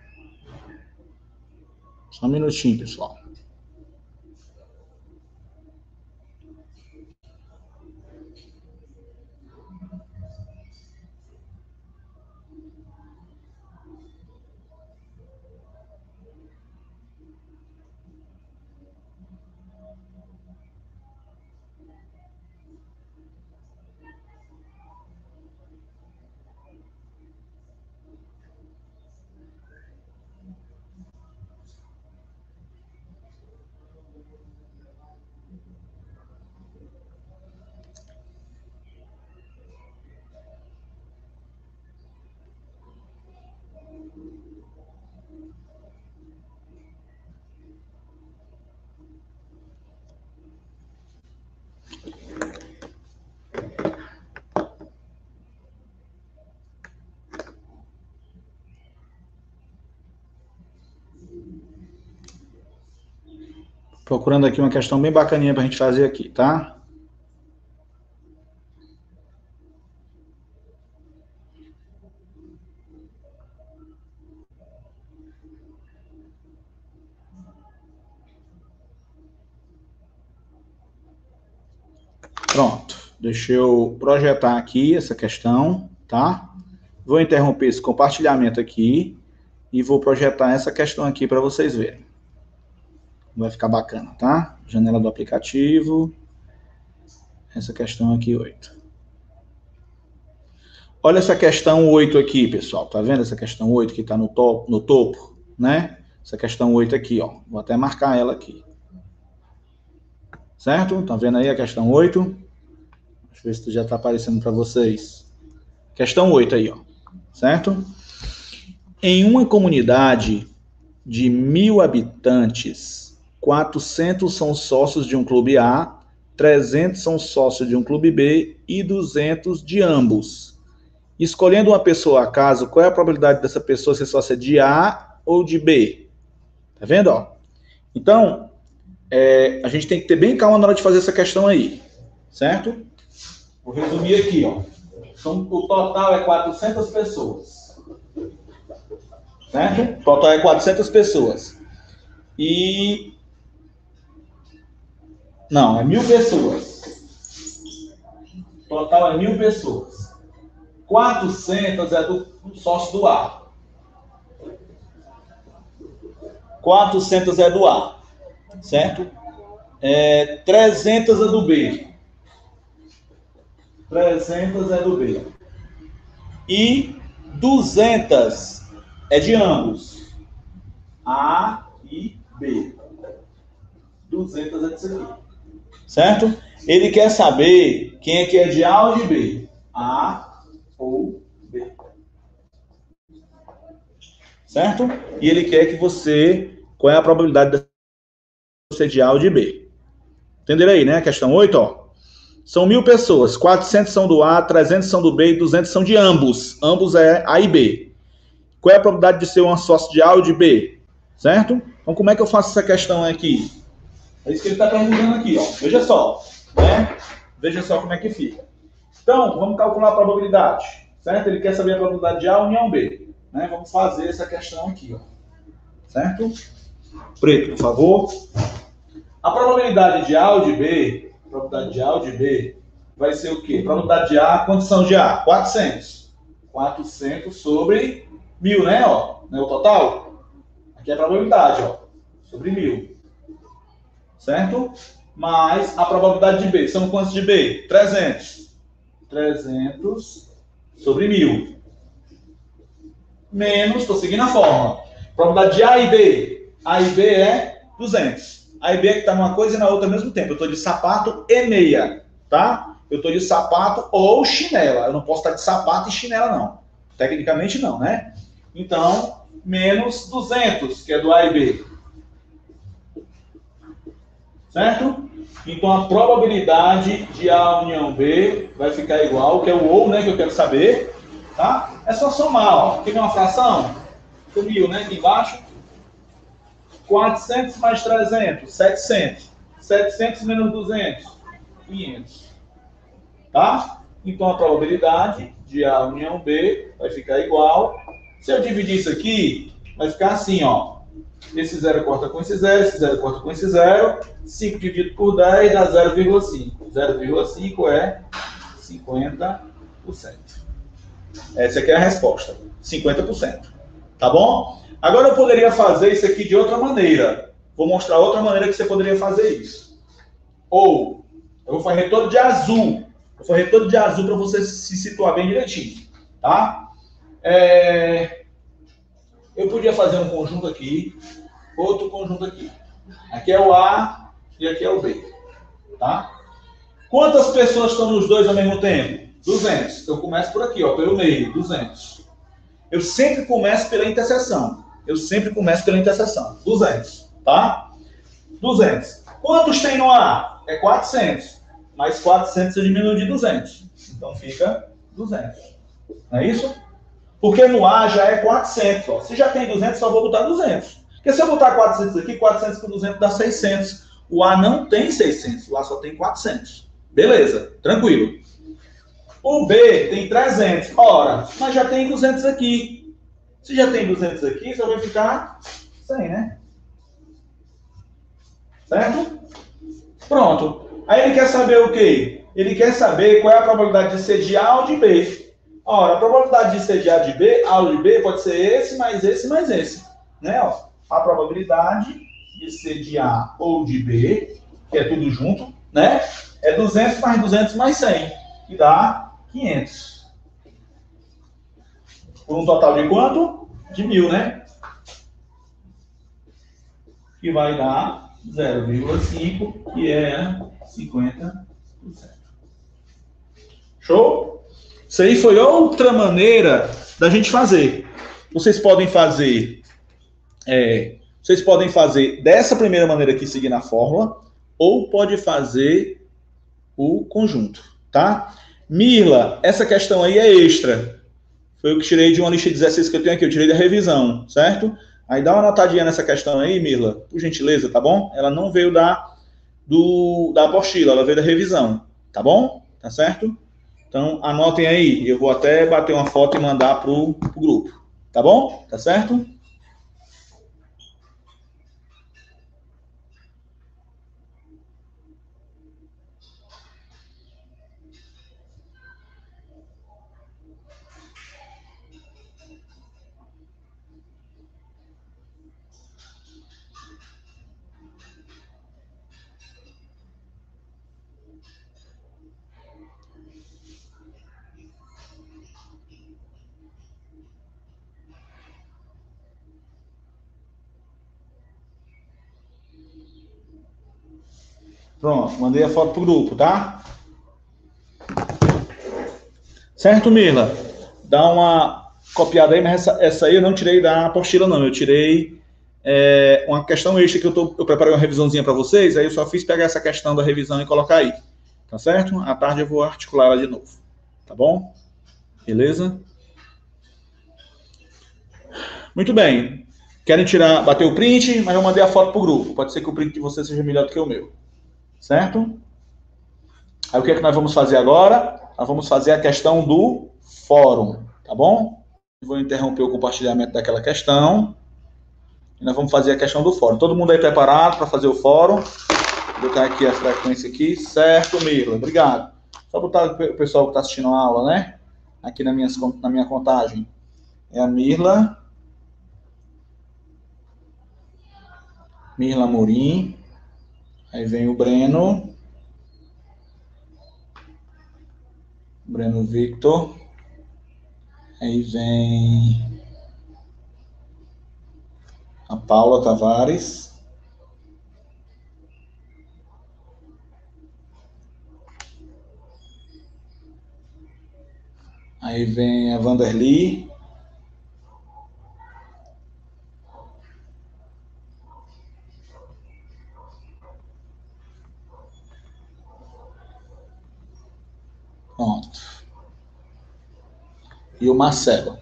Só um minutinho, pessoal. Procurando aqui uma questão bem bacaninha para a gente fazer aqui, tá? Pronto. Deixa eu projetar aqui essa questão, tá? Vou interromper esse compartilhamento aqui e vou projetar essa questão aqui para vocês verem. Vai ficar bacana, tá? Janela do aplicativo. Essa questão aqui, oito. Olha essa questão oito aqui, pessoal. Tá vendo essa questão oito que está no, to no topo, né? Essa questão oito aqui, ó. Vou até marcar ela aqui. Certo? Tá vendo aí a questão oito? Deixa eu ver se já está aparecendo para vocês. Questão oito aí, ó. Certo? Em uma comunidade de mil habitantes, quatrocentos são sócios de um clube A, trezentos são sócios de um clube B e duzentos de ambos. Escolhendo uma pessoa a acaso, qual é a probabilidade dessa pessoa ser sócia de A ou de B? Tá vendo, ó? Então, é, a gente tem que ter bem calma na hora de fazer essa questão aí, certo? Vou resumir aqui, ó. Então, o total é quatrocentas pessoas. Certo? O total é quatrocentas pessoas. E... Não, é mil pessoas. O total é mil pessoas. quatrocentas é do, do sócio do A. quatrocentas é do A. Certo? É, trezentas é do B. trezentas é do B. E duzentas é de ambos. A e B. duzentas é disso aqui. Certo? Ele quer saber quem é que é de A ou de B. A ou B. Certo? E ele quer que você... Qual é a probabilidade de você de A ou de B? Entenderam aí, né? Questão oito, ó. São mil pessoas. quatrocentos são do A, trezentos são do B e duzentos são de ambos. Ambos é A e B. Qual é a probabilidade de ser uma sócio de A ou de B? Certo? Então, como é que eu faço essa questão aqui? É isso que ele está perguntando aqui, ó. Veja só, né? Veja só como é que fica. Então, vamos calcular a probabilidade, certo? Ele quer saber a probabilidade de A união B, né? Vamos fazer essa questão aqui, ó. Certo? Preto, por favor. A probabilidade de A ou de B, a probabilidade de A ou de B, vai ser o quê? A probabilidade de A, quantos são de A? quatrocentos. quatrocentos sobre mil, né? Ó, não é o total? Aqui é a probabilidade, ó, sobre mil. Certo? Mais a probabilidade de B. São quantos de B? trezentos. trezentos sobre mil. Menos, estou seguindo a fórmula. Probabilidade de A e B. A e B é duzentos. A e B é que está numa coisa e na outra ao mesmo tempo. Eu estou de sapato e meia, tá? Eu estou de sapato ou chinela. Eu não posso estar de sapato e chinela, não. Tecnicamente, não, né? Então, menos duzentos, que é do A e B. Certo? Então, a probabilidade de A união B vai ficar igual, que é o ou, né, que eu quero saber, tá? É só somar, ó. Aqui é uma fração, mil, né, aqui embaixo. quatrocentos mais trezentos, setecentos. setecentos menos duzentos, quinhentos. Tá? Então, a probabilidade de A união B vai ficar igual. Se eu dividir isso aqui, vai ficar assim, ó. Esse zero corta com esse zero, esse zero corta com esse zero. cinco dividido por dez dá zero vírgula cinco. zero vírgula cinco é cinquenta por cento. Essa aqui é a resposta. cinquenta por cento. Tá bom? Agora eu poderia fazer isso aqui de outra maneira. Vou mostrar outra maneira que você poderia fazer isso. Ou, eu vou fazer todo de azul. Vou fazer todo de azul para você se situar bem direitinho. Tá? É... Eu podia fazer um conjunto aqui, outro conjunto aqui. Aqui é o A e aqui é o B. Tá? Quantas pessoas estão nos dois ao mesmo tempo? duzentos. Eu começo por aqui, ó, pelo meio, duzentos. Eu sempre começo pela interseção. Eu sempre começo pela interseção. duzentos, tá? duzentos. Quantos tem no A? É quatrocentos. Mais quatrocentos eu diminuo de duzentos. Então fica duzentos. Não é isso? Porque no A já é quatrocentos. Ó. Se já tem duzentos, só vou botar duzentos. Porque se eu botar quatrocentos aqui, quatrocentos com duzentos dá seiscentos. O A não tem seiscentos, o A só tem quatrocentos. Beleza, tranquilo. O B tem trezentos. Ora, mas já tem duzentos aqui. Se já tem duzentos aqui, só vai ficar cem, né? Certo? Pronto. Aí ele quer saber o quê? Ele quer saber qual é a probabilidade de ser de A ou de B. Ora, a probabilidade de ser de A de B, A ou de B pode ser esse, mais esse, mais esse. Né? Ó, a probabilidade de ser de A ou de B, que é tudo junto, né? É duzentos mais duzentos mais cem, que dá quinhentos. Por um total de quanto? De mil, né? Que vai dar zero vírgula cinco, que é cinquenta por cento. Show? Isso aí foi outra maneira da gente fazer. Vocês podem fazer... É, vocês podem fazer dessa primeira maneira aqui, seguindo a fórmula, ou pode fazer o conjunto, tá? Mirla, essa questão aí é extra. Foi eu que tirei de uma lista de dezesseis que eu tenho aqui, eu tirei da revisão, certo? Aí dá uma notadinha nessa questão aí, Mirla, por gentileza, tá bom? Ela não veio da, do, da apostila, ela veio da revisão, tá bom? Tá certo? Então, anotem aí, eu vou até bater uma foto e mandar pro, pro grupo, tá bom? Tá certo? Pronto, mandei a foto pro grupo, tá? Certo, Mirla? Dá uma copiada aí, mas essa, essa aí eu não tirei da apostila, não. Eu tirei é, uma questão extra que eu, tô, eu preparei uma revisãozinha para vocês, aí eu só fiz pegar essa questão da revisão e colocar aí. Tá certo? À tarde eu vou articular ela de novo. Tá bom? Beleza? Muito bem. Querem tirar, bater o print, mas eu mandei a foto pro grupo. Pode ser que o print de você seja melhor do que o meu. Certo? Aí o que é que nós vamos fazer agora? Nós vamos fazer a questão do fórum, tá bom? Vou interromper o compartilhamento daquela questão. E nós vamos fazer a questão do fórum. Todo mundo aí preparado para fazer o fórum? Vou botar aqui a frequência aqui. Certo, Mirla. Obrigado. Só botar o pessoal que está assistindo a aula, né? Aqui na minha, na minha contagem. É a Mirla. Mirla Morim. Aí vem o Breno. Breno Victor. Aí vem a Paula Tavares. Aí vem a Vanderly. Pronto. E o Marcelo.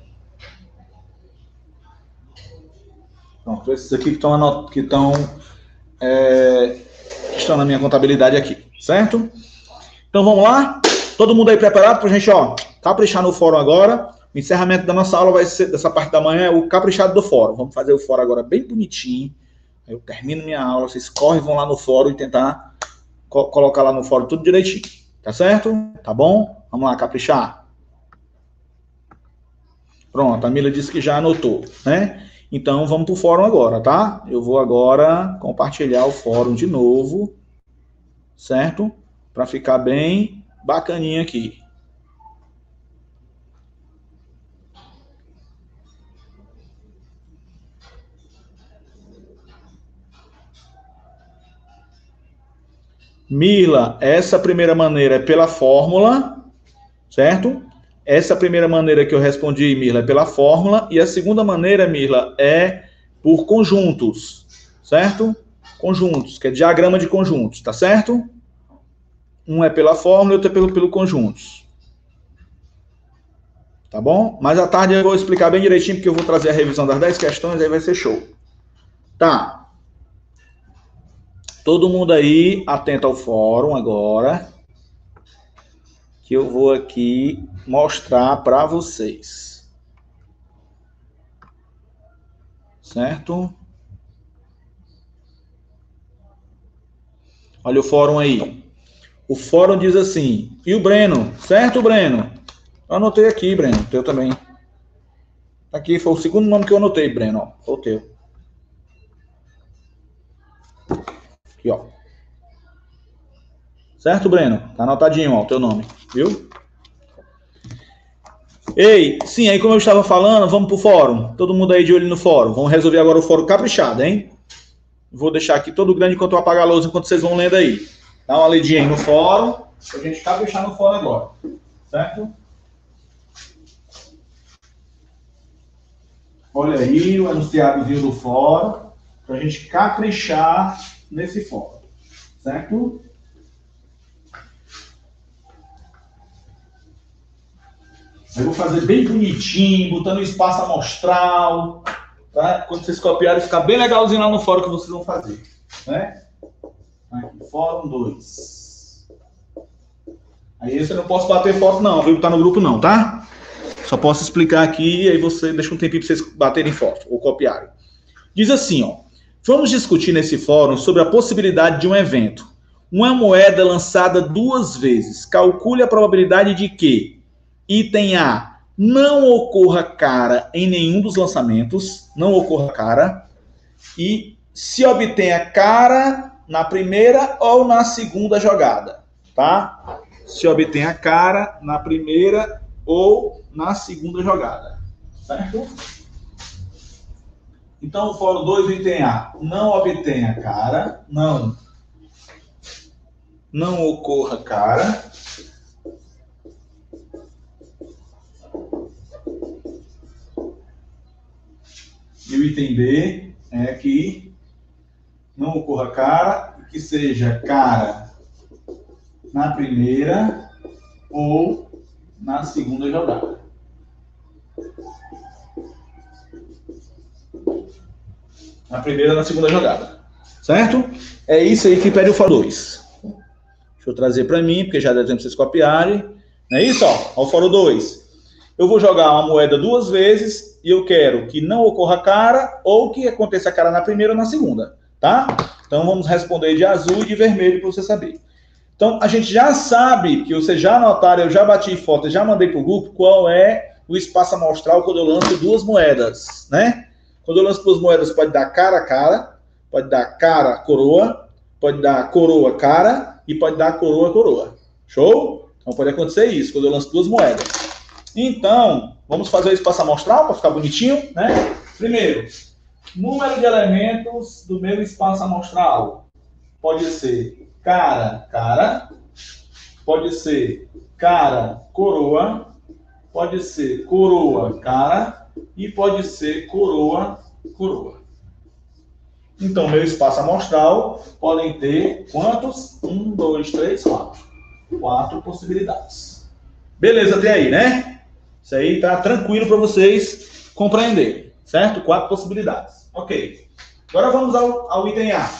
Pronto, esses aqui que estão que estão é, que estão na minha contabilidade aqui, certo? Então vamos lá? Todo mundo aí preparado para a gente, ó, caprichar no fórum agora. O encerramento da nossa aula vai ser, dessa parte da manhã, é o caprichado do fórum. Vamos fazer o fórum agora bem bonitinho. Eu termino minha aula, vocês correm, vão lá no fórum e tentar co colocar lá no fórum tudo direitinho. Tá certo? Tá bom? Vamos lá, caprichar. Pronto, a Mila disse que já anotou, né? Então, vamos para o fórum agora, tá? Eu vou agora compartilhar o fórum de novo, certo? Para ficar bem bacaninha aqui. Mila, essa primeira maneira é pela fórmula, certo? Essa primeira maneira que eu respondi, Mirla, é pela fórmula. E a segunda maneira, Mirla, é por conjuntos, certo? Conjuntos, que é diagrama de conjuntos, tá certo? Um é pela fórmula e outro é pelo, pelo conjuntos. Tá bom? Mas à tarde eu vou explicar bem direitinho, porque eu vou trazer a revisão das dez questões, aí vai ser show. Tá. Todo mundo aí atento ao fórum agora, que eu vou aqui mostrar para vocês. Certo? Olha o fórum aí. O fórum diz assim, e o Breno? Certo, Breno? Eu anotei aqui, Breno, teu também. Aqui foi o segundo nome que eu anotei, Breno, ó, foi o teu. Aqui, ó. Certo, Breno? Tá anotadinho, ó, o teu nome, viu? Ei, sim, aí como eu estava falando, vamos pro fórum. Todo mundo aí de olho no fórum. Vamos resolver agora o fórum caprichado, hein? Vou deixar aqui todo grande enquanto eu apagar a luz, enquanto vocês vão lendo aí. Dá uma lidinha aí no fórum, pra gente caprichar no fórum agora. Certo? Olha aí o enunciadozinho do fórum, pra gente caprichar nesse fórum. Certo? Eu vou fazer bem bonitinho, botando espaço amostral, tá? Quando vocês copiarem, ficar bem legalzinho lá no fórum que vocês vão fazer, né? Aqui, fórum dois. Aí esse eu não posso bater foto não, viu? Tá no grupo não, tá? Só posso explicar aqui, aí você deixa um tempinho para vocês baterem foto ou copiarem. Diz assim, ó. Vamos discutir nesse fórum sobre a possibilidade de um evento. Uma moeda lançada duas vezes. Calcule a probabilidade de que item A, não ocorra cara em nenhum dos lançamentos, não ocorra cara, e se obtenha cara na primeira ou na segunda jogada, tá? Se obtenha cara na primeira ou na segunda jogada, certo? Então, o fórum dois, o item A, não obtenha cara, não, não ocorra cara, e o item B é que não ocorra cara, que seja cara na primeira ou na segunda jogada. Na primeira ou na segunda jogada. Certo? É isso aí que pede o fórum dois. Deixa eu trazer para mim, porque já dá tempo para vocês copiarem. Não é isso? Ó, o fórum dois. Eu vou jogar uma moeda duas vezes e eu quero que não ocorra cara ou que aconteça cara na primeira ou na segunda, tá? Então vamos responder de azul e de vermelho para você saber. Então a gente já sabe que vocês já anotaram, eu já bati foto, já mandei para o grupo qual é o espaço amostral quando eu lanço duas moedas, né? Quando eu lanço duas moedas pode dar cara a cara, pode dar cara coroa, pode dar coroa cara e pode dar coroa coroa. Show? Então pode acontecer isso quando eu lanço duas moedas. Então, vamos fazer o espaço amostral para ficar bonitinho, né? Primeiro, número de elementos do meu espaço amostral. Pode ser cara, cara. Pode ser cara, coroa. Pode ser coroa, cara. E pode ser coroa, coroa. Então, meu espaço amostral podem ter quantos? Um, dois, três, quatro. Quatro possibilidades. Beleza até aí, né? Isso aí tá tranquilo para vocês compreenderem, certo? Quatro possibilidades. Ok. Agora vamos ao, ao item A.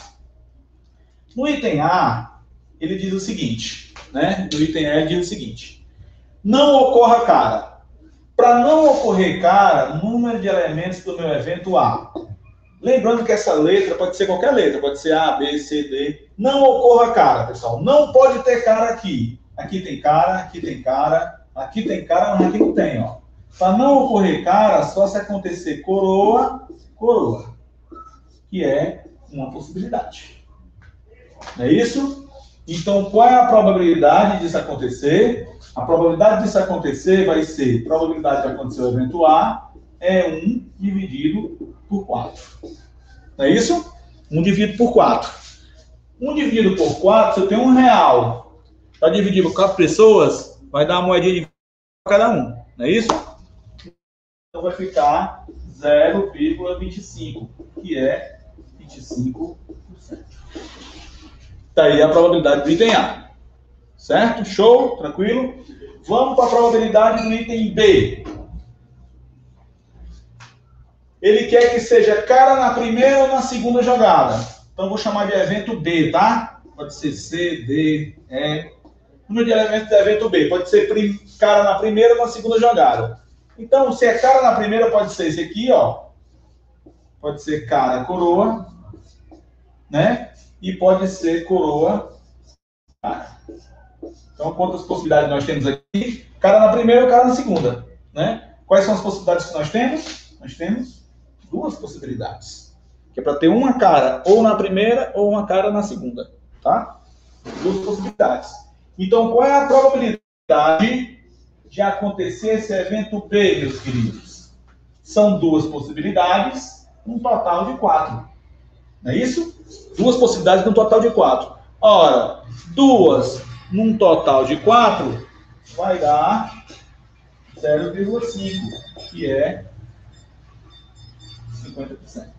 No item A, ele diz o seguinte, né? No item A ele diz o seguinte. Não ocorra cara. Para não ocorrer cara, número de elementos do meu evento A. Lembrando que essa letra pode ser qualquer letra, pode ser A, B, C, D. Não ocorra cara, pessoal. Não pode ter cara aqui. Aqui tem cara, aqui tem cara, aqui tem cara, mas aqui não tem, ó. Para não ocorrer cara, só se acontecer coroa, coroa. Que é uma possibilidade. Não é isso? Então, qual é a probabilidade disso acontecer? A probabilidade disso acontecer vai ser, probabilidade de acontecer o evento A é um dividido por quatro. Não é isso? um dividido por quatro. um dividido por quatro, se eu tenho um real para dividir por quatro pessoas, vai dar uma moedinha de para cada um. Não é isso? Então vai ficar zero vírgula vinte e cinco, que é vinte e cinco por cento. Está aí a probabilidade do item A. Certo? Show? Tranquilo? Vamos para a probabilidade do item B. Ele quer que seja cara na primeira ou na segunda jogada. Então, vou chamar de evento B, tá? Pode ser C, D, E. Número de elementos do evento B. Pode ser cara na primeira ou na segunda jogada. Então, se é cara na primeira, pode ser esse aqui, ó. Pode ser cara, coroa, né? E pode ser coroa, cara. Então, quantas possibilidades nós temos aqui? Cara na primeira ou cara na segunda, né? Quais são as possibilidades que nós temos? Nós temos duas possibilidades. Que é para ter uma cara ou na primeira ou uma cara na segunda, tá? Duas possibilidades. Então, qual é a probabilidade de acontecer esse evento B, meus queridos? São duas possibilidades, um total de quatro. Não é isso? Duas possibilidades num total de quatro. Ora, duas num total de quatro vai dar zero vírgula cinco, que é cinquenta por cento.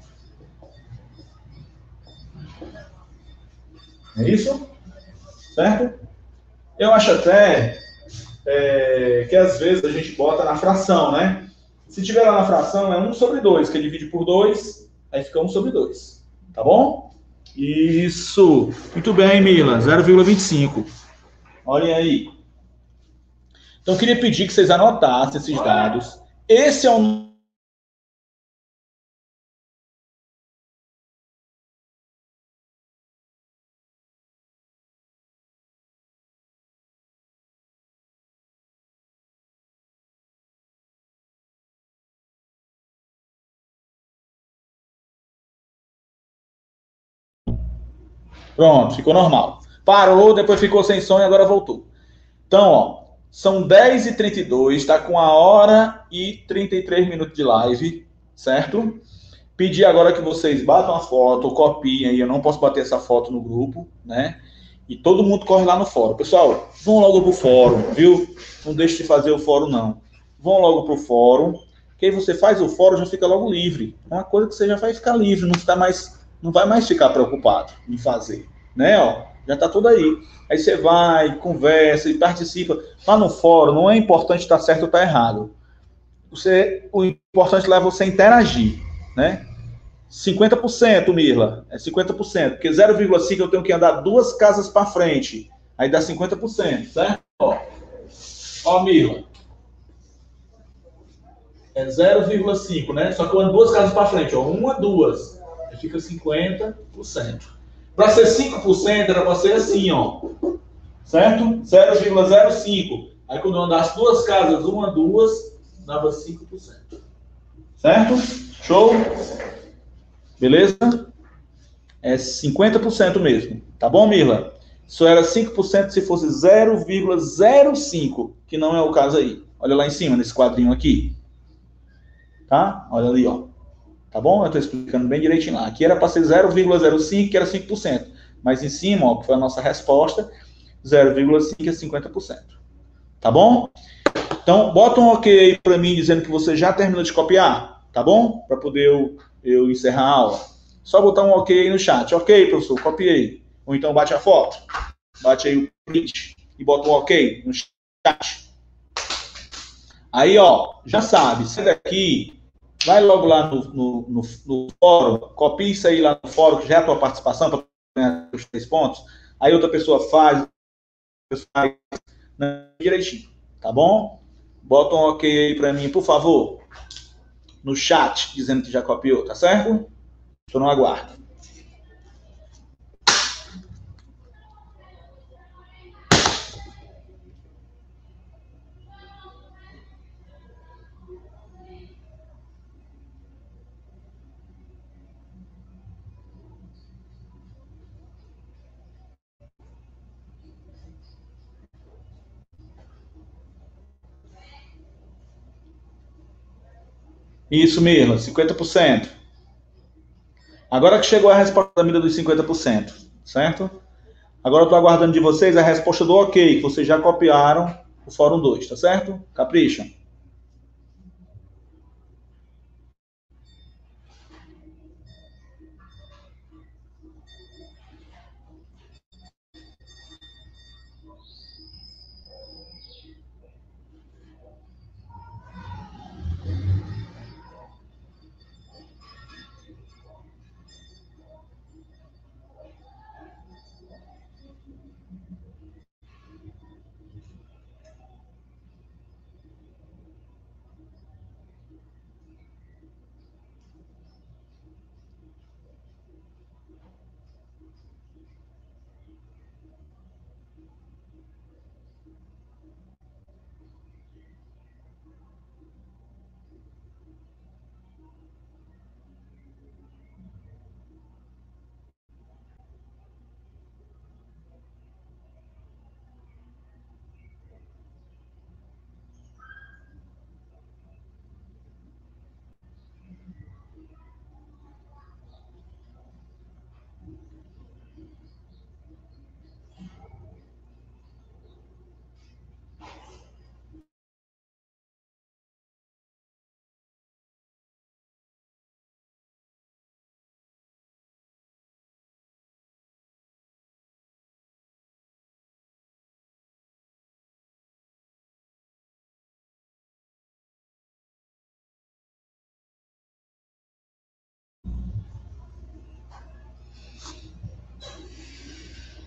É isso? Certo? Eu acho até é, que às vezes a gente bota na fração, né? Se tiver lá na fração, é um sobre dois, que divide por dois, aí fica um sobre dois. Tá bom? Isso. Muito bem, Mila. zero vírgula vinte e cinco. Olhem aí. Então, eu queria pedir que vocês anotassem esses dados. Esse é um... Pronto, ficou normal. Parou, depois ficou sem som e agora voltou. Então, ó, são dez e trinta e dois, está com a hora e trinta e três minutos de live, certo? Pedir agora que vocês batam a foto, copiem aí, eu não posso bater essa foto no grupo, né? E todo mundo corre lá no fórum. Pessoal, vão logo pro fórum, viu? Não deixe de fazer o fórum, não. Vão logo pro fórum, que aí você faz o fórum, já fica logo livre. É uma coisa que você já vai ficar livre, não, ficar mais, não vai mais ficar preocupado em fazer, né? Ó, já tá tudo aí. Aí você vai, conversa e participa. Lá no fórum, não é importante estar certo ou estar errado. Você, o importante lá é você interagir, né? cinquenta por cento, Mirla, é cinquenta por cento, porque zero vírgula cinco eu tenho que andar duas casas para frente, aí dá cinquenta por cento, certo? Ó, ó Mirla, é zero vírgula cinco, né? Só que eu ando duas casas para frente, ó, uma, duas, aí fica cinquenta por cento. Para ser cinco por cento era para ser assim, ó, certo? zero vírgula zero cinco, aí quando eu andasse duas casas, uma, duas, dava cinco por cento, certo? Show? Beleza? É cinquenta por cento mesmo. Tá bom, Mirla? Isso era cinco por cento se fosse zero vírgula zero cinco, que não é o caso aí. Olha lá em cima, nesse quadrinho aqui. Tá? Olha ali, ó. Tá bom? Eu estou explicando bem direitinho lá. Aqui era para ser zero vírgula zero cinco, que era cinco por cento. Mas em cima, ó, que foi a nossa resposta, zero vírgula cinco é cinquenta por cento. Tá bom? Então, bota um ok aí para mim, dizendo que você já terminou de copiar. Tá bom? Para poder eu, eu encerrar a aula. Só botar um ok aí no chat. Ok, professor, copiei. Ou então bate a foto. Bate aí o print e bota um ok no chat. Aí, ó, já sabe, sai daqui, vai logo lá no, no, no, no fórum, copia isso aí lá no fórum, que já é a tua participação, para ganhar os três pontos. Aí outra pessoa faz, faz né, direitinho, tá bom? Bota um ok aí para mim, por favor, no chat, dizendo que já copiou, tá certo? Estou no aguardo. Isso mesmo, cinquenta por cento. Agora que chegou a resposta da medida dos cinquenta por cento, certo? Agora eu estou aguardando de vocês a resposta do ok, que vocês já copiaram o Fórum dois, tá certo? Capricha.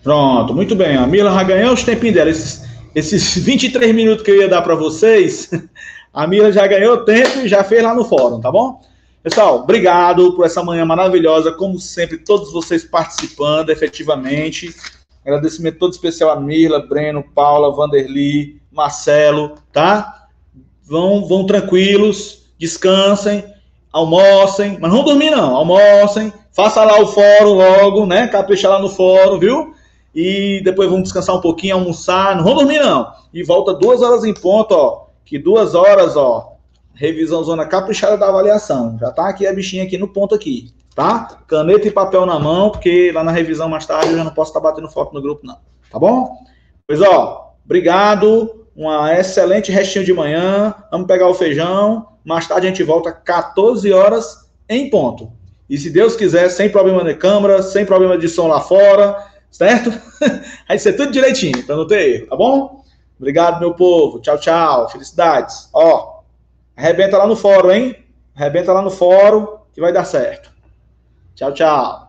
Pronto, muito bem. A Mila já ganhou os tempinhos dela. Esses, esses vinte e três minutos que eu ia dar para vocês, a Mila já ganhou tempo e já fez lá no fórum, tá bom? Pessoal, obrigado por essa manhã maravilhosa. Como sempre, todos vocês participando efetivamente. Agradecimento todo especial a Mila, Breno, Paula, Vanderly, Marcelo, tá? Vão, vão tranquilos, descansem, almocem, mas não dormir não, almocem, faça lá o fórum logo, né? Capricha lá no fórum, viu? E depois vamos descansar um pouquinho, almoçar, não vão dormir não. E volta duas horas em ponto, ó, que duas horas, ó, revisão zona caprichada da avaliação. Já tá aqui a bichinha aqui no ponto aqui, tá? Caneta e papel na mão, porque lá na revisão mais tarde eu já não posso estar batendo foto no grupo não, tá bom? Pois ó, obrigado, uma excelente restinho de manhã, vamos pegar o feijão, mais tarde a gente volta quatorze horas em ponto. E se Deus quiser, sem problema de câmera, sem problema de som lá fora, certo? Vai ser tudo direitinho, pra não ter erro, tá bom? Obrigado, meu povo. Tchau, tchau. Felicidades. Ó, arrebenta lá no fórum, hein? Arrebenta lá no fórum que vai dar certo. Tchau, tchau.